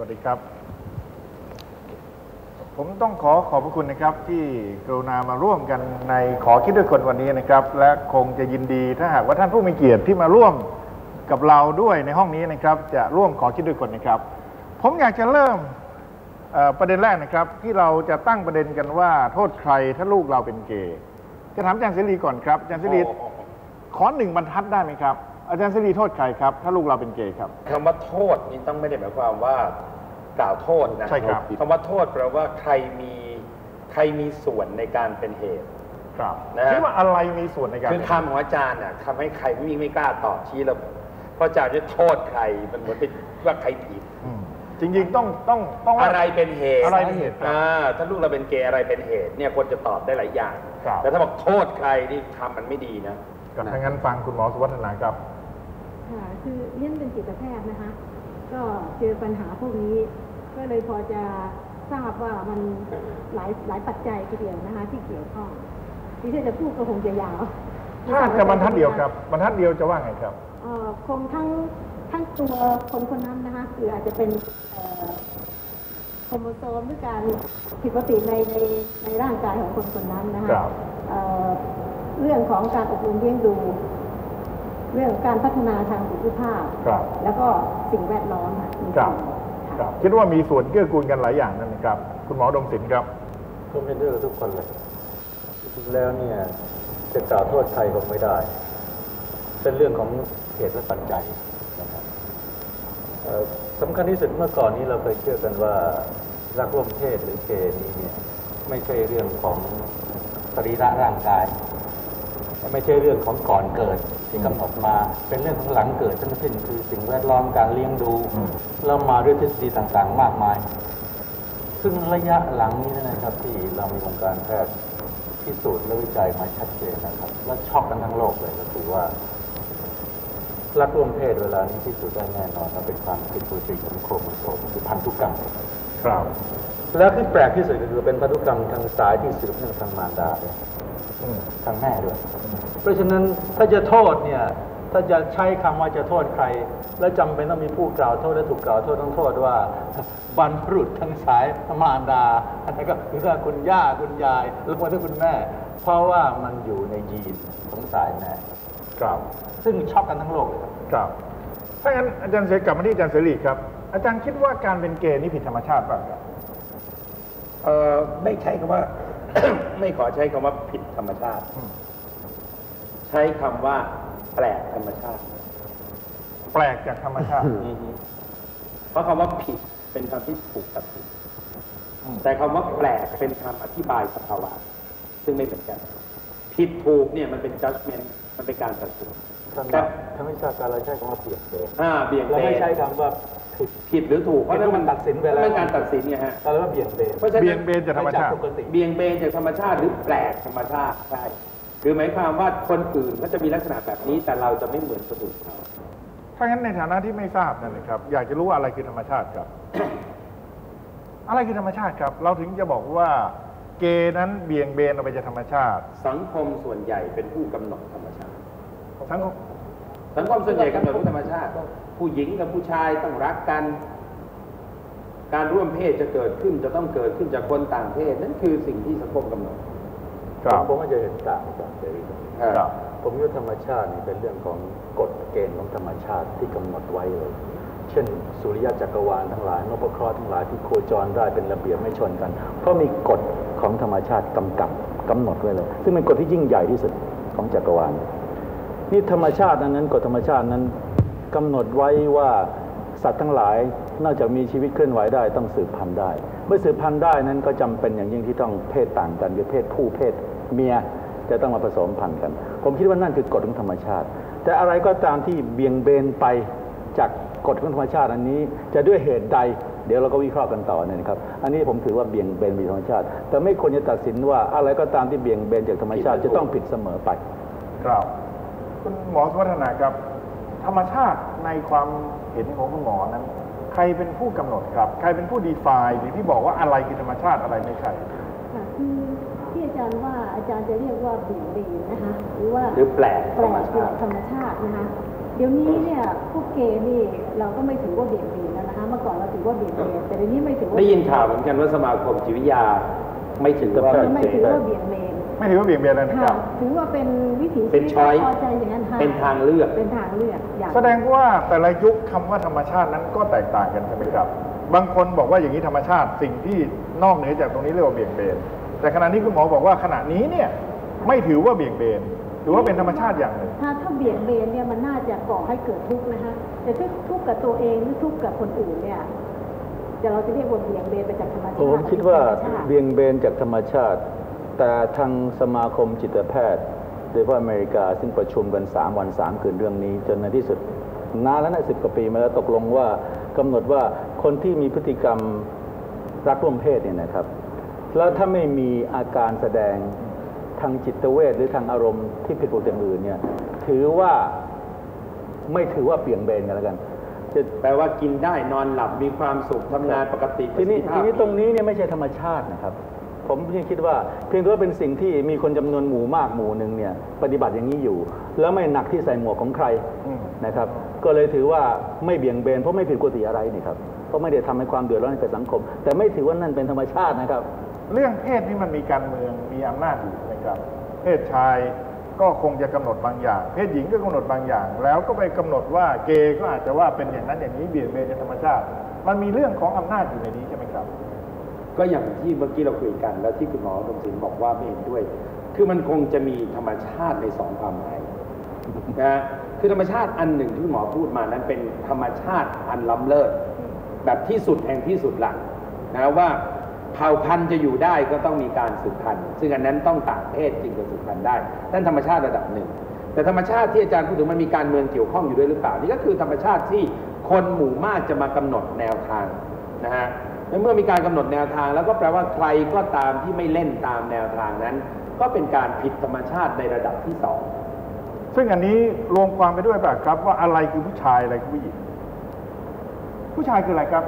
วัสดีครับผมต้องขอบพระคุณนะครับที่กรุณามาร่วมกันในขอคิดด้วยคนวันนี้นะครับและคงจะยินดีถ้าหากว่าท่านผู้มีเกียรติที่มาร่วมกับเราด้วยในห้องนี้นะครับจะร่วมขอคิดด้วยคนนะครับผมอยากจะเริ่มประเด็นแรกนะครับที่เราจะตั้งประเด็นกันว่าโทษใครถ้าลูกเราเป็นเกย์จะถามอาจารย์เสรีก่อนครับอาจารย์เสรีขอ1 บรรทัดได้ไหมครับอาจารย์เสรีโทษใครครับถ้าลูกเราเป็นเกย์ครับคำว่าโทษนี่ต้องไม่ได้หมายความว่ากล่าวโทษนะใช่ครับคำว่าโทษแปลว่าใครมีส่วนในการเป็นเหตุครับคิดว่าอะไรมีส่วนในการคือคำของอาจารย์น่ะทำให้ใครไม่กล้าตอบชี้เราเพราะอาจารย์จะโทษใครมันเหมือนเป็นว่าใครผิดจริงๆต้องอะไรเป็นเหตุอะไรเป็นเหตุถ้าลูกเราเป็นเกย์อะไรเป็นเหตุเนี่ยคนจะตอบได้หลายอย่างแต่ถ้าบอกโทษใครนี่คำมันไม่ดีนะถ้างั้นฟังคุณหมอสุวัฒนาครับค่ะคือเรียนเป็นจิตแพทย์นะคะก็เจอปัญหาพวกนี้ก็เลยพอจะทราบว่ามันหลายปัจจัยทีเดียวนะคะที่เกี่ยวข้องที่จะพูดก็คงจะยาวถ้าจะบรรทัดเดียวครับบรรทัดเดียวจะว่าไงครับคงทั้งตัวคนนั้นนะคะคืออาจจะเป็นโครโมโซมหรือการผิดปกติในร่างกายของคนนั้นนะคะเรื่องของการอบรมเลี้ยงดูเรื่องการพัฒนาทางสุขภาพแล้วก็สิ่งแวดล้อมครับคิดว่ามีส่วนเกื้อกูลกันหลายอย่างนั่นนะครับคุณหมอดมศิลป์ครับผมเห็นด้วยกับทุกคนเลยจริงแล้วเนี่ยจะกล่าวโทษใครคงไม่ได้เป็นเรื่องของเหตุและปัจจัยนะครับสำคัญที่สุดเมื่อก่อนนี้เราเคยเชื่อกันว่ารักร่วมเพศหรือเกย์นี้เนี่ยไม่ใช่เรื่องของสรีระร่างกายไม่ใช่เรื่องของก่อนเกิดที่กำหนดมาเป็นเรื่องของหลังเกิดทั้งสิ้นคือสิ่งแวดล้อมการเลี้ยงดูแล้วมาด้วยทฤษฎีต่างๆมากมายซึ่งระยะหลังนี้นะครับที่เรามีวงการแพทย์พิสูจน์และวิจัยมาชัดเจนนะครับและช็อกกันทั้งโลกเลยก็คือว่ารักร่วมเพศเวลานี้พิสูจน์ได้แน่นอนว่าเป็นความผิดปกติของโครโมโซมคือพันธุกรรมครับแล้วที่แปลกที่สุดก็คือเป็นพันธุกรรมทางสายที่สืบเนื่องทางมารดาด้วยทางแม่ด้วยเพราะฉะนั้นถ้าจะโทษเนี่ยถ้าจะใช้คำว่าจะโทษใครและจำเป็นต้องมีผู้กล่าวโทษและถูกกล่าวโทษต้องโทษว่าบรรพบุรุษทางสายมารดาอันนั้นก็คือคุณย่าคุณยายหรือว่าคุณแม่เพราะว่ามันอยู่ในยีนของสายแม่ครับซึ่งช็อกกันทั้งโลกเลยครับถ้างั้นอาจารย์เสรีกลับมาที่อาจารย์เสรีครับอาจารย์คิดว่าการเป็นเกย์นี่ผิดธรรมชาติป่ะครับไม่ใช่คำว่า ไม่ขอใช้คำว่าผิดธรรมชาติใช้คำว่าแปลกธรรมชาติแปลกจากธรรมชาติเพราะคำว่าผิดเป็นคำที่ถูกตัดสินแต่คำว่าแปลกเป็นคำอธิบายสภาวะซึ่งไม่เหมือนกันผิดถูกเนี่ยมันเป็น judgment มันเป็นการตัดสินแต่ทางวิชาการเราใช้คำว่าเบี่ยงเบนเราไม่ใช้คำว่าผิดหรือถูกเพราะนั่นมันตัดสินไปแล้วเป็นการตัดสินไงฮะแต่ว่าเบี่ยงเบนเบี่ยงเบนจากธรรมชาติเบี่ยงเบนจากธรรมชาติหรือแปลกธรรมชาติใช่คือหมายความว่าคนอื่นเขาจะมีลักษณะแบบนี้แต่เราจะไม่เหมือนคนอื่นเขาถ้างั้นในฐานะที่ไม่ทราบนั่นเลยครับอยากจะรู้ว่าอะไรคือธรรมชาติครับ อะไรคือธรรมชาติครับเราถึงจะบอกว่าเกย์นั้นเบี่ยงเบนออกไปจากธรรมชาติสังคมส่วนใหญ่เป็นผู้กำหนดธรรมชาติสังคมส่วนใหญ่กำหนดธรรมชาติผู้หญิงกับผู้ชายต้องรักกันการร่วมเพศจะเกิดขึ้นจะต้องเกิดขึ้นจากคนต่างเพศนั่นคือสิ่งที่สังคมกำหนดผมก็จะเห็นต่างจากเสรีผมว่าธรรมชาตินี่เป็นเรื่องของกฎเกณฑ์ของธรรมชาติที่กำหนดไว้เลยเช่นสุริยะจักรวาลทั้งหลายนพเคราะห์ทั้งหลายที่โคจรได้เป็นระเบียบไม่ชนกันเพราะมีกฎของธรรมชาติกำหนดไว้เลยซึ่งเป็นกฎที่ยิ่งใหญ่ที่สุดของจักรวาลนี่ธรรมชาตินั้นกฎธรรมชาตินั้นกำหนดไว้ว่าสัตว์ทั้งหลายนอกจากมีชีวิตเคลื่อนไหวได้ต้องสืบพันธุ์ได้เมื่อสืบพันธุ์ได้นั้นก็จำเป็นอย่างยิ่งที่ต้องเพศต่างกันคือเพศผู้เพศเมียจะต้องมาผสมพันธุ์กันผมคิดว่านั่นคือกฎของธรรมชาติแต่อะไรก็ตามที่เบี่ยงเบนไปจากกฎของธรรมชาติอันนี้จะด้วยเหตุใดเดี๋ยวเราก็วิเคราะห์กันต่อเนี่ยนะครับอันนี้ผมถือว่าเบี่ยงเบนไปธรรมชาติแต่ไม่ควรจะตัดสินว่าอะไรก็ตามที่เบี่ยงเบนจากธรรมชาติจะต้องผิดเสมอไปครับคุณหมอสุวัฒนาครับธรรมชาติในความเห็นของคุณหมอนั้นใครเป็นผู้กำหนดครับใครเป็นผู้ define หรือที่บอกว่าอะไรคือธรรมชาติอะไรไม่ใช่คือที่อาจารย์ว่าอาจารย์จะเรียกว่าเบี่ยงเบนนะคะหรือแปลกธรรมชาตินะคะเดี๋ยวนี้เนี่ยพวกเกย์นี่เราก็ไม่ถือว่าเบี่ยงเบนแล้วนะคะเมื่อก่อนเราถือว่าเบี่ยงเบนแต่เดี๋ยวนี้ไม่ถือว่าได้ยินข่าวเหมือนกันว่าสมาคมจิตวิทยาไม่ถือว่าไม่ถือว่าเบี่ยงเบนไม่ถือว่าเบี่ยงเบนเลยนะครับถือว่าเป็นวิถีชีเป็วินต choice พอใจอย่างนั้นค่ะเป็นทางเลือกเป็นทางเลือกอย่างแสดงว่าแต่ละยุคคำว่าธรรมชาตินั้นก็แตกต่างกันใช่ไหมครับ บางคนบอกว่าอย่างนี้ธรรมชาติสิ่งที่นอกเหนือจากตรงนี้เรียกว่าเบี่ยงเบนแต่ขณะนี้คุณหมอบอกว่าขณะนี้เนี่ยไม่ถือว่าเบี่ยงเบนถือว่าเป็นธรรมชาติอย่างหนึ่งถ้าเบี่ยงเบนเนี่ยมันน่าจะก่อให้เกิดทุกข์นะคะแต่ถ้าทุกข์กับตัวเองหรือทุกข์กับคนอื่นเนี่ยเราจะเรียกว่าเบี่ยงเบนไปจากธรรมชาติผมคิดว่าเบี่ยงเบนจากธรรมชาติแต่ทางสมาคมจิตแพทย์โดยเฉพาะอเมริกาซึ่งประชุมกัน3 วัน 3 คืนเรื่องนี้จนในที่สุดนานแล้วนะ10 กว่าปีมาแล้วตกลงว่ากำหนดว่าคนที่มีพฤติกรรมรักร่วมเพศเนี่ยนะครับแล้วถ้าไม่มีอาการแสดงทางจิตเวชหรือทางอารมณ์ที่ผิดปกติอย่างอื่นเนี่ยถือว่าไม่ถือว่าเบี่ยงเบนกันแล้วกันแปลว่ากินได้นอนหลับมีความสุขทำงานปกติทีนี้ตรงนี้เนี่ยไม่ใช่ธรรมชาตินะครับผมยังคิดว่าเพียงแต่ว่าเป็นสิ่งที่มีคนจำนวนหมู่มากหมู่หนึ่งเนี่ยปฏิบัติอย่างนี้อยู่แล้วไม่หนักที่ใส่หมวกของใครนะครับก็เลยถือว่าไม่เบี่ยงเบนเพราะไม่ผิดปกติอะไรนี่ครับเพราะไม่ได้ทำให้ความเดือดร้อนให้กับสังคมแต่ไม่ถือว่านั่นเป็นธรรมชาตินะครับเรื่องเพศนี่มันมีการเมืองมีอำนาจอยู่นะครับเพศชายก็คงจะกำหนดบางอย่างเพศหญิงก็กำหนดบางอย่างแล้วก็ไปกำหนดว่าเกย์ก็อาจจะว่าเป็นอย่างนั้นอย่างนี้เบี่ยงเบนจากธรรมชาติมันมีเรื่องของอำนาจอยู่ในนี้ใช่ไหมครับก็อย่างที่เมื่อกี้เราคุยกันแล้วที่คุณหมอดมศิลป์บอกว่าไม่เห็นด้วยคือมันคงจะมีธรรมชาติใน2 ความหมายนะคือธรรมชาติอันหนึ่งที่หมอพูดมานั้นเป็นธรรมชาติอันล้ำเลิศแบบที่สุดแห่งที่สุดหลังนะว่าเผ่าพันธุ์จะอยู่ได้ก็ต้องมีการสืบพันธุ์ซึ่งอันนั้นต้องต่างเพศจึงจะสืบพันธุ์ได้นั่นธรรมชาติระดับหนึ่งแต่ธรรมชาติที่อาจารย์พูดถึงมันมีการเมืองเกี่ยวข้องอยู่ด้วยหรือเปล่านี่ก็คือธรรมชาติที่คนหมู่มากจะมากำหนดแนวทางนะฮะเมื่อมีการกำหนดแนวทางแล้วก็แปลว่าใครก็ตามที่ไม่เล่นตามแนวทางนั้นก็เป็นการผิดธรรมชาติในระดับที่2 ซึ่งอันนี้รวมความไปด้วยป่ะครับว่าอะไรคือผู้ชายอะไรคือผู้หญิงผู้ชายคืออะไรครับ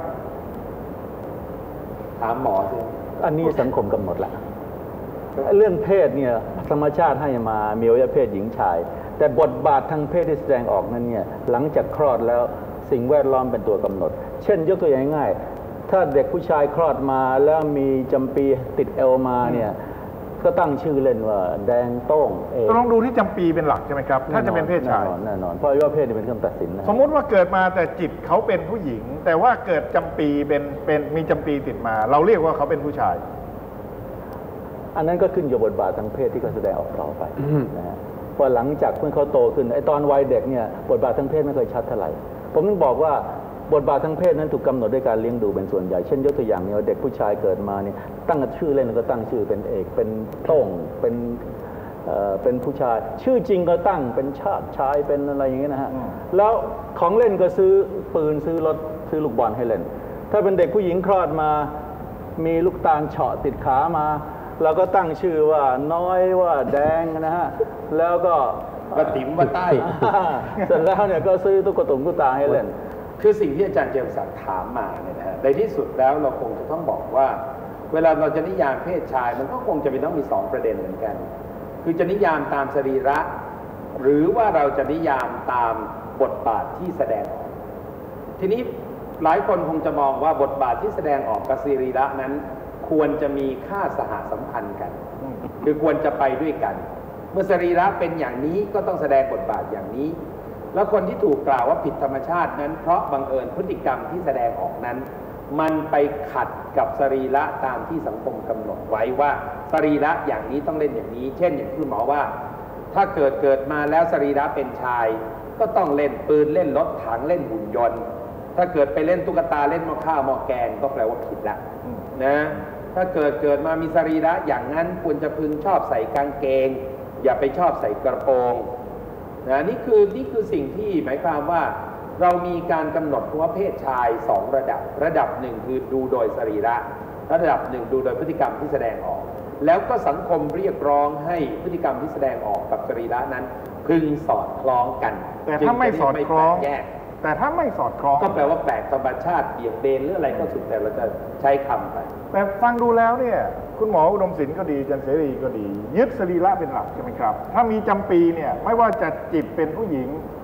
ถามหมอสิอันนี้สังคมกำหนดละเรื่องเพศเนี่ยธรรมชาติให้มามีอวัยวะเพศหญิงชายแต่บทบาททางเพศที่แสดงออกนั้นเนี่ยหลังจากคลอดแล้วสิ่งแวดล้อมเป็นตัวกำหนดเช่นยกตัวอย่างง่ายถ้าเด็กผู้ชายคลอดมาแล้วมีจำปีติดเอวมาเนี่ยก็ตั้งชื่อเล่นว่าแดงโต้งต้องดูที่จำปีเป็นหลักใช่ไหมครับถ้าจะเป็นเพศชายแน่นอนเพราะว่าเพศนี่เป็นเครื่องตัดสินนะสมมุติว่าเกิดมาแต่จิตเขาเป็นผู้หญิงแต่ว่าเกิดจำปีเป็นมีจำปีติดมาเราเรียกว่าเขาเป็นผู้ชายอันนั้นก็ขึ้นอยู่บทบาททางเพศที่เขาแสดงออกต่อไปนะฮะพอหลังจากเมื่อเขาโตขึ้นไอ้ตอนวัยเด็กเนี่ยบทบาททางเพศไม่เคยชัดเท่าไหร่ผมต้องบอกว่าบทบาททางเพศนั้นถูกกำหนดด้วยการเลี้ยงดูเป็นส่วนใหญ่เช่นยกตัวอย่างเนี่ยเด็กผู้ชายเกิดมาเนี่ยตั้งชื่อเล่นก็ตั้งชื่อเป็นเอกเป็นโต้งเป็นผู้ชายชื่อจริงก็ตั้งเป็นชาติชายเป็นอะไรอย่างเงี้ยนะฮะแล้วของเล่นก็ซื้อปืนซื้อรถซื้อลูกบอลให้เล่นถ้าเป็นเด็กผู้หญิงคลอดมามีลูกตาลเฉาะติดขามาเราก็ตั้งชื่อว่าน้อยว่าแดงนะฮะแล้วก็กระติ๋มว่าใต้เสร็จแล้วเนี่ยก็ซื้อตุ๊กตาให้เล่นคือสิ่งที่อาจารย์เจมสันถามมาเนี่ยนะฮะในที่สุดแล้วเราคงจะต้องบอกว่าเวลาเราจะนิยามเพศชายมันก็คงจะมีต้องมี2 ประเด็นเหมือนกันคือจะนิยามตามสรีระหรือว่าเราจะนิยามตามบทบาทที่แสดงออกทีนี้หลายคนคงจะมองว่าบทบาทที่แสดงออกกับสรีระนั้นควรจะมีค่าสหสัมพันธ์กันคือควรจะไปด้วยกันเมื่อสรีระเป็นอย่างนี้ก็ต้องแสดงบทบาทอย่างนี้แล้วคนที่ถูกกล่าวว่าผิดธรรมชาตินั้นเพราะบังเอิญพฤติกรรมที่แสดงออกนั้นมันไปขัดกับสรีระตามที่สังคมกำหนดไว้ว่าสรีระอย่างนี้ต้องเล่นอย่างนี้เช่นอย่างที่คุณหมอว่าถ้าเกิดมาแล้วสรีระเป็นชายก็ต้องเล่นปืนเล่นรถถังเล่นหุ่นยนต์ถ้าเกิดไปเล่นตุ๊กตาเล่นหม้อข้าวหม้อแกงก็แปลว่าผิดละนะถ้าเกิดมามีสรีระอย่างนั้นควรจะพึงชอบใส่กางเกงอย่าไปชอบใส่กระโปรงนะนี่คือสิ่งที่หมายความว่าเรามีการกำหนดว่าเพศชาย2 ระดับหนึ่งคือดูโดยสรีระระดับหนึ่งดูโดยพฤติกรรมที่แสดงออกแล้วก็สังคมเรียกร้องให้พฤติกรรมที่แสดงออกกับสรีระนั้นพึงสอดคล้องกันแต่ถ้าไม่สอดคล้องแต่ถ้าไม่สอดคล้องก็แปลว่าแปลกธรรมชาติเบี่ยงเบนหรืออะไรก็สุดแต่เราจะใช้คำไปแต่ฟังดูแล้วเนี่ยคุณหมออุดมศิลป์ก็ดีอาจารย์เสรีก็ดียึดสรีระเป็นหลักใช่ไหมครับถ้ามีจำปีเนี่ยไม่ว่าจะจิตเป็นผู้หญิง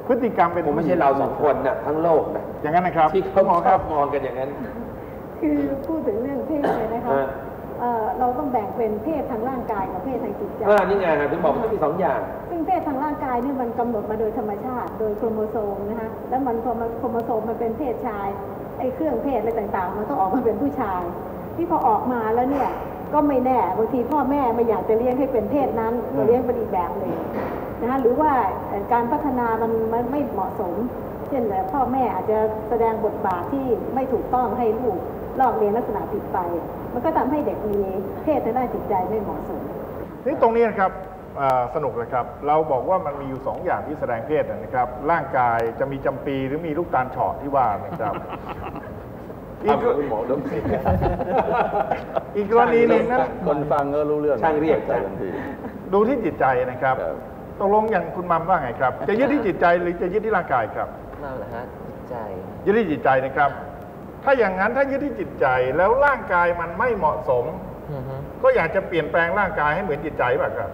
พฤติกรรมเป็นผมไม่ใช่เราสองคนนะทั้งโลกนะอย่างนั้นนะครับที่เขาหมอชคอรับบ มองกันอย่างนั้นคือพูดถึงเรื่องเพศเลยนะคะฮะเราต้องแบ่งเป็นเพศทางร่างกายกับเพศทางจิตใจนี่ไงถึงบอกมันมี2 อย่างซึ่งเพศทางร่างกายเนี่ยมันกำหนดมาโดยธรรมชาติ โดยโครโมโซมนะคะแล้วมันพอมันโครโมโซมมันเป็นเพศชายไอ้เครื่องเพศอะไรต่างๆ มันก็ออกมาเป็นผู้ชาย ที่พอออกมาแล้วเนี่ยก็ไม่แน่บางทีพ่อแม่ไม่อยากจะเลี้ยงให้เป็นเพศนั้นก็เลี้ยงเป็นอีกแบบหนึ่งนะคะหรือว่าการพัฒนามันไม่เหมาะสม เช่นพ่อแม่อาจจะแสดงบทบาทที่ไม่ถูกต้องให้ลูกลอกเรียนลักษณะผิดไป มันก็ทำให้เด็กมีเพศทางด้านจิตใจไม่เหมาะสมนี่ตรงนี้นะครับสนุกเลยครับเราบอกว่ามันมีอยู่2 อย่างที่แสดงเพศนะครับร่างกายจะมีจำปีหรือมีลูกตาลเฉาะที่ว่านะครับอีกคุณหมอดมสิอีกกรณีหนึ่งนั้นคนฟังก็รู้เรื่องช่างเรียกใจทันทีดูที่จิตใจนะครับครับตกลงอย่างคุณมัมว่าไงครับ จะยึดที่จิตใจหรือจะยึดที่ร่างกายครับนั่นแหละฮะจิตใจยึดที่จิตใจนะครับ ถ้าอย่างนั้นถ้ายึดที่จิตใจแล้วร่างกายมันไม่เหมาะสมอือฮึก็อยากจะเปลี่ยนแปลงร่างกายให้เหมือนจิตใจป่ะครับ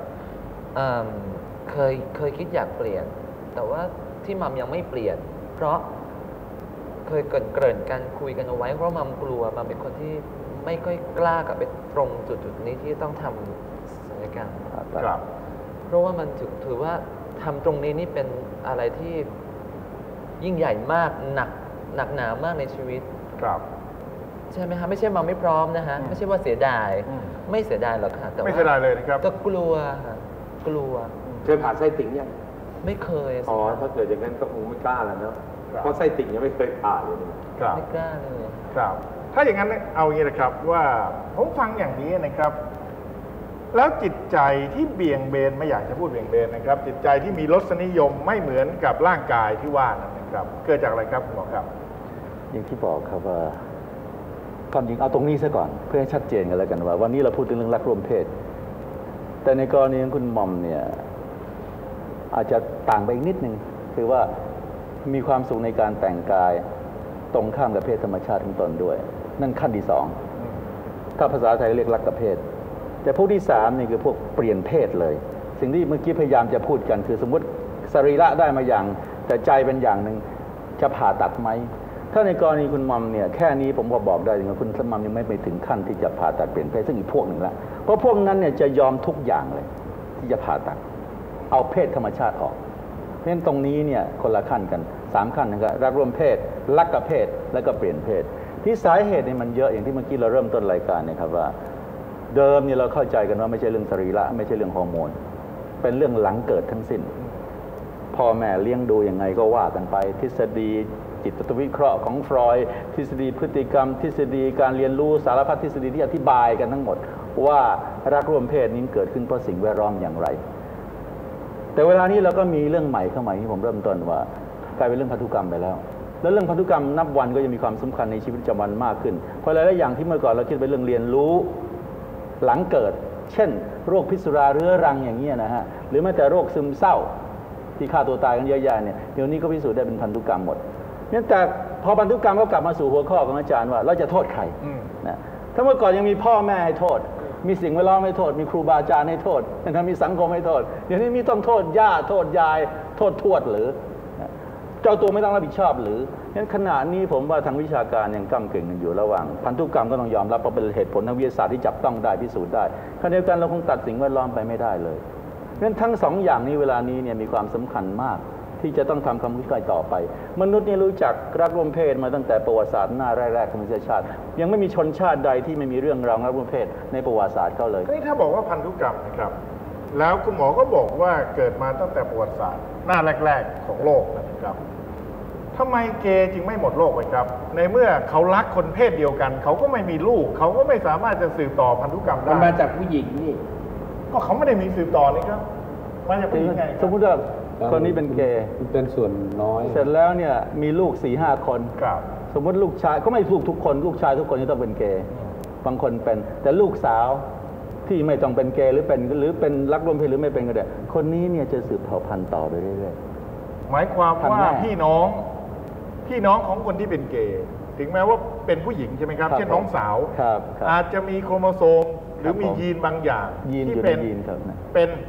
เคยคิดอยากเปลี่ยน แต่ว่าที่มัมยังไม่เปลี่ยน เพราะเคยเกริ่นกันคุยกันเอาไว้เพราะมัมกลัวมัมเป็นคนที่ไม่ค่อยกล้ากับไปตรงจุดนี้ที่ต้องทำศัลยกรรมครับเพราะว่ามันถือว่าทำตรงนี้นี่เป็นอะไรที่ยิ่งใหญ่มากหนักหนามากในชีวิตครับใช่ไหมฮะไม่ใช่มัมไม่พร้อมนะฮะไม่ใช่ว่าเสียดายอืมไม่เสียดายหรอกค่ะแต่ว่าไม่เสียดายเลยนะครับก็กลัวค่ะกลัวเคยผ่านไส้ติ่งยังไม่เคยสิอ๋อครับถ้าเกิดอย่างนั้นก็คงไม่กล้าแล้วเนาะครับเพราะไส้ติ่งยังไม่เคยผ่านเลยนี่ครับไม่กล้าเลยครับ ถ้าอย่างนั้นเอาอย่างนี้นะครับว่าผมฟังอย่างนี้นะครับ แล้วจิตใจที่เบี่ยงเบนไม่อยากจะพูดเบี่ยงเบนนะครับ จิตใจที่มีรสนิยมไม่เหมือนกับร่างกายที่ว่านั่นนะครับ เกิดจากอะไรครับคุณหมอครับอย่างที่บอกครับว่าความจริงเอาตรงนี้ซะก่อนเพื่อให้ชัดเจนกันแล้วกันว่าวันนี้เราพูดถึงเรื่องรักร่วมเพศ แต่ในกรณีของคุณมอมเนี่ยอาจจะต่างไปอีกนิดนึงคือว่ามีความสุขในการแต่งกายตรงข้ามกับเพศธรรมชาติของตนด้วย นั่นขั้นที่ 2ถ้าภาษาไทยเรียกรักกับเพศ แต่พวกที่3นี่คือพวกเปลี่ยนเพศเลย สิ่งที่เมื่อกี้พยายามจะพูดกันคือสมมติสรีระได้มาอย่างแต่ใจเป็นอย่างหนึ่งจะผ่าตัดไหมถ้าในกรณีคุณมัมเนี่ยแค่นี้ผมก็บอกได้ว่าคุณมัมยังไม่ไปถึงขั้นที่จะผ่าตัดเปลี่ยนเพศซึ่งอีกพวกหนึ่งละเพราะพวกนั้นเนี่ยจะยอมทุกอย่างเลยที่จะผ่าตัดเอาเพศธรรมชาติออกเพราะฉะนั้นตรงนี้เนี่ยคนละขั้นกัน3ขั้นนะครับรักร่วมเพศรักกับเพศแล้วก็เปลี่ยนเพศที่สาเหตุเนี่ยมันเยอะอย่างที่เมื่อกี้เราเริ่มต้นรายการเนี่ยครับว่าเดิมเนี่ยเราเข้าใจกันว่าไม่ใช่เรื่องสรีระไม่ใช่เรื่องฮอร์โมนเป็นเรื่องหลังเกิดทั้งสิ้นพ่อแม่เลี้ยงดูยังไงก็ว่ากันไปทฤษฎีจิตวิเคราะห์ของฟรอยด์ทฤษฎีพฤติกรรม ทฤษฎีการเรียนรู้สารพัดทฤษฎีที่อธิบายกันทั้งหมดว่ารักร่วมเพศนี้เกิดขึ้นเพราะสิ่งแวดล้อมอย่างไรแต่เวลานี้เราก็มีเรื่องใหม่เข้ามาที่ผมเริ่มต้นว่ากลายเป็นเรื่องพันธุกรรมไปแล้วแล้วเรื่องพันธุกรรมนับวันก็จะมีความสำคัญในชีวิตประจำวันมากขึ้นเพราะหลายๆอย่างที่เมื่อก่อนเราคิดเป็นเรื่องเรียนรู้หลังเกิดเช่นโรคพิษสุราเรื้อรังอย่างนี้นะฮะหรือแม้แต่โรคซึมเศร้าที่ฆ่าตัวตายกันเยอะแยะเนี่ยเดี๋ยวนี้ก็พิสูจน์ได้เป็นพันธุกรรมหมดเนี่ยแต่พอพันธุกรรมก็กลับมาสู่หัวข้อของอาจารย์ว่าเราจะโทษใครนะถ้าเมื่อก่อนยังมีพ่อแม่ให้โทษมีสิ่งแวดล้อมให้โทษมีครูบาอาจารย์ให้โทษนะครับมีสังคมให้โทษเดี๋ยวนี้มีต้องโทษย่าโทษยายโทษทวดหรือเจ้าตัวไม่ต้องรับผิดชอบหรืองั้นขณะนี้ผมว่าทางวิชาการยังก้ำกึ่งกันอยู่ระหว่างพันธุกรรมก็ต้องยอมรับเพราะเป็นเหตุผลทางวิทยาศาสตร์ที่จับต้องได้พิสูจน์ได้ขณะเดียวกันเราคงตัดสิ่งแวดล้อมไปไม่ได้เลยงั้นทั้งสองอย่างนี้เวลานี้เนี่ยมีความสำคัญมากที่จะต้องทำความวิจัยต่อไปมนุษย์นี่รู้จักรักร่วมเพศมาตั้งแต่ประวัติศาสตร์หน้าแรกๆของมนุษยชาติยังไม่มีชนชาติใดที่ไม่มีเรื่องราวรักร่วมเพศในประวัติศาสตร์เขาเลยนี่ถ้าบอกว่าพันธุกรรมนะครับแล้วคุณหมอก็บอกว่าเกิดมาตั้งแต่ประวัติศาสตร์หน้าแรกๆของโลกนะครับทำไมเกย์จึงไม่หมดโลกเลยครับในเมื่อเขารักคนเพศเดียวกันเขาก็ไม่มีลูกเขาก็ไม่สามารถจะสืบต่อพันธุกรรมได้มันมาจากผู้หญิงนี่ก็เขาไม่ได้มีสืบต่อนี่ครับมาจากผู้หญิงไงสมมติว่าคนนี้เป็นเกย์เป็นส่วนน้อยเสร็จแล้วเนี่ยมีลูก 4-5 คนสมมติลูกชายก็ไม่ลูกทุกคนลูกชายทุกคนจะต้องเป็นเกย์บางคนเป็นแต่ลูกสาวที่ไม่ต้องเป็นเกย์หรือเป็นรักร่วมเพศหรือไม่เป็นก็ได้คนนี้เนี่ยจะสืบเผ่าพันธุ์ต่อไปเรื่อยๆหมายความว่าพี่น้องของคนที่เป็นเกย์ถึงแม้ว่าเป็นผู้หญิงใช่ไหมครับเช่นน้องสาวอาจจะมีโครโมโซมหรือมียีนบางอย่างที่เป็น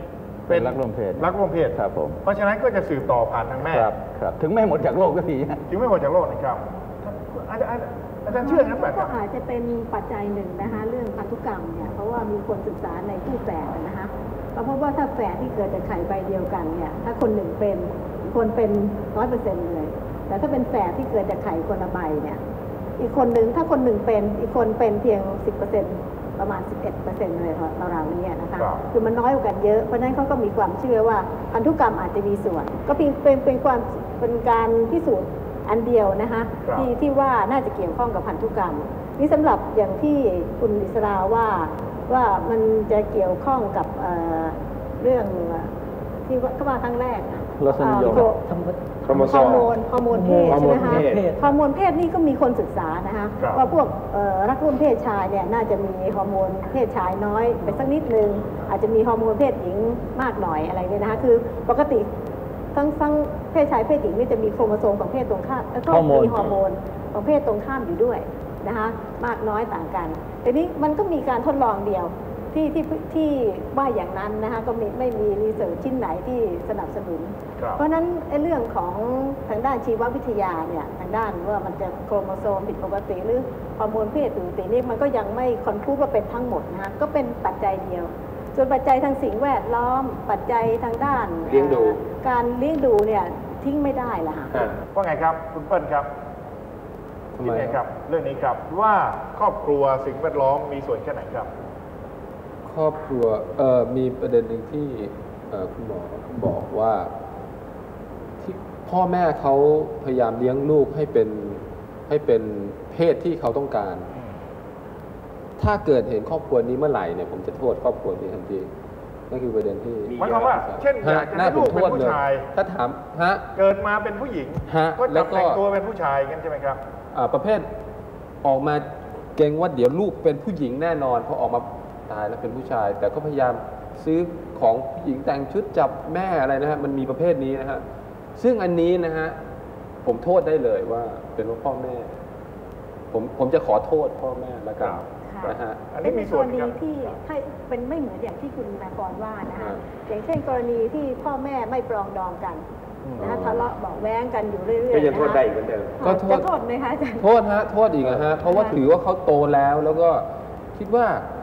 เป็นรักร่วมเพศรักร่วมเพศครับผมเพราะฉะนั้นก็จะสืบต่อผ่านทางแม่ครับถึงไม่หมดจากโลกก็ทีจึงไม่หมดจากโลกนะครับอาจารย์เชื่องั้นไหมคก็รับอาจจะเป็นปัจจัยหนึ่งนะคะเรื่องพันธุกรรมเนี่ยเพราะว่ามีคนศึกษาในคู่แฝดนะคะเราพบว่าถ้าแฝดที่เกิดจากไข่ใบเดียวกันเนี่ยถ้าคนหนึ่งเป็นอีกคนเป็น100%เลยแต่ถ้าเป็นแฝดที่เกิดจากไข่คนละใบเนี่ยอีกคนหนึ่งถ้าคนหนึ่งเป็นอีกคนเป็นเพียง 10%ประมาณ 11%เลยราวๆนี้นะคะครับคือมันน้อยกว่ากันเยอะเพราะฉะนั้นเขาก็มีความเชื่อว่าพันธุกรรมอาจจะมีส่วน ก็เป็นการพิสูจน์อันเดียวนะคะครับที่ว่าน่าจะเกี่ยวข้องกับพันธุกรรม นี่สำหรับอย่างที่คุณอิสราว่ามันจะเกี่ยวข้องกับเรื่องที่ว่าครั้งแรกรสนิยมโครโมโซฮอมร์โมนเพศใช่ไหมคะฮอร์โมนเพศฮอร์โมนเพศนี่ก็มีคนศึกษานะคะครับว่าพวกรักร่วมเพศชายเนี่ยน่าจะมีฮอร์โมนเพศชายน้อยไปสักนิดนึงอาจจะมีฮอร์โมนเพศหญิงมากหน่อยอะไรเนี่ยนะคะคือปกติทั้งเพศชายเพศหญิงนี่จะมีโครโมโซมของเพศตรงข้ามแล้วก็มีฮอร์โมนของเพศตรงข้ามอยู่ด้วยนะคะมากน้อยต่างกันแต่นี้มันก็มีการทดลองเดียวที่ว่าอย่างนั้นนะคะก็ไม่มีรีเสิร์ชชิ้นไหนที่สนับสนุนครับเพราะฉะนั้นไอ้เรื่องของทางด้านชีววิทยาเนี่ยทางด้านว่ามันจะโครโมโซมผิดปกติหรือฮอร์โมนเพศผิดปกตินี่มันก็ยังไม่คอนคลูดว่าเป็นทั้งหมดนะคะก็เป็นปัจจัยเดียว ส่วนปัจจัยทางสิ่งแวดล้อม ปัจจัยทางด้านเลี้ยงดูการเลี้ยงดูเนี่ยทิ้งไม่ได้ละค่ะว่าไงครับคุณเปิ้ลครับทำคิดไมไงคครับ รับเรื่องนี้ครับว่าครอบครัวสิ่งแวดล้อมมีส่วนแค่ไหนครับครอบครัวมีประเด็นหนึ่งที่คุณหมอบอกว่าที่พ่อแม่เขาพยายามเลี้ยงลูกให้เป็นเพศที่เขาต้องการ ถ้าเกิดเห็นครอบครัวนี้เมื่อไหร่เนี่ยผมจะโทษครอบครัวนี้ทันทีนั่นคือประเด็นที่หมายความว่า เช่นอยากจะให้ลูกเป็นผู้ชายถ้าถามฮะเกิดมาเป็นผู้หญิงฮะก็แล้จัวบก็แต่งตัวเป็นผู้ชายกันใช่ไหมครับประเภทออกมาเกรงว่าเดี๋ยวลูกเป็นผู้หญิงแน่นอนพอออกมาตายแล้วเป็นผู้ชาย แต่ก็พยายามซื้อของผู้หญิงแต่งชุดจับแม่อะไรนะฮะมันมีประเภทนี้นะฮะซึ่งอันนี้นะฮะผมโทษได้เลยว่าเป็นเพราะพ่อแม่ ผมจะขอโทษพ่อแม่แล้วกันค่ะนะฮะอันนี้มีส่วนเป็นกรณีครับที่ให้เป็นไม่เหมือนอย่างที่คุณนากรว่านะคะอ่าอย่างเช่นกรณีที่พ่อแม่ไม่ปรองดองกันนะคะอ๋อทะเลาะเบาะแว้งกันอยู่เรื่อยๆก็ยังนะคะโทษได้อีกเหมือนเดิมก็โทษจะโทษไหมคะอาจารย์โทษฮะโทษอีกนะฮะเพราะว่าถือว่าเขาโตแล้วแล้วก็คิดว่า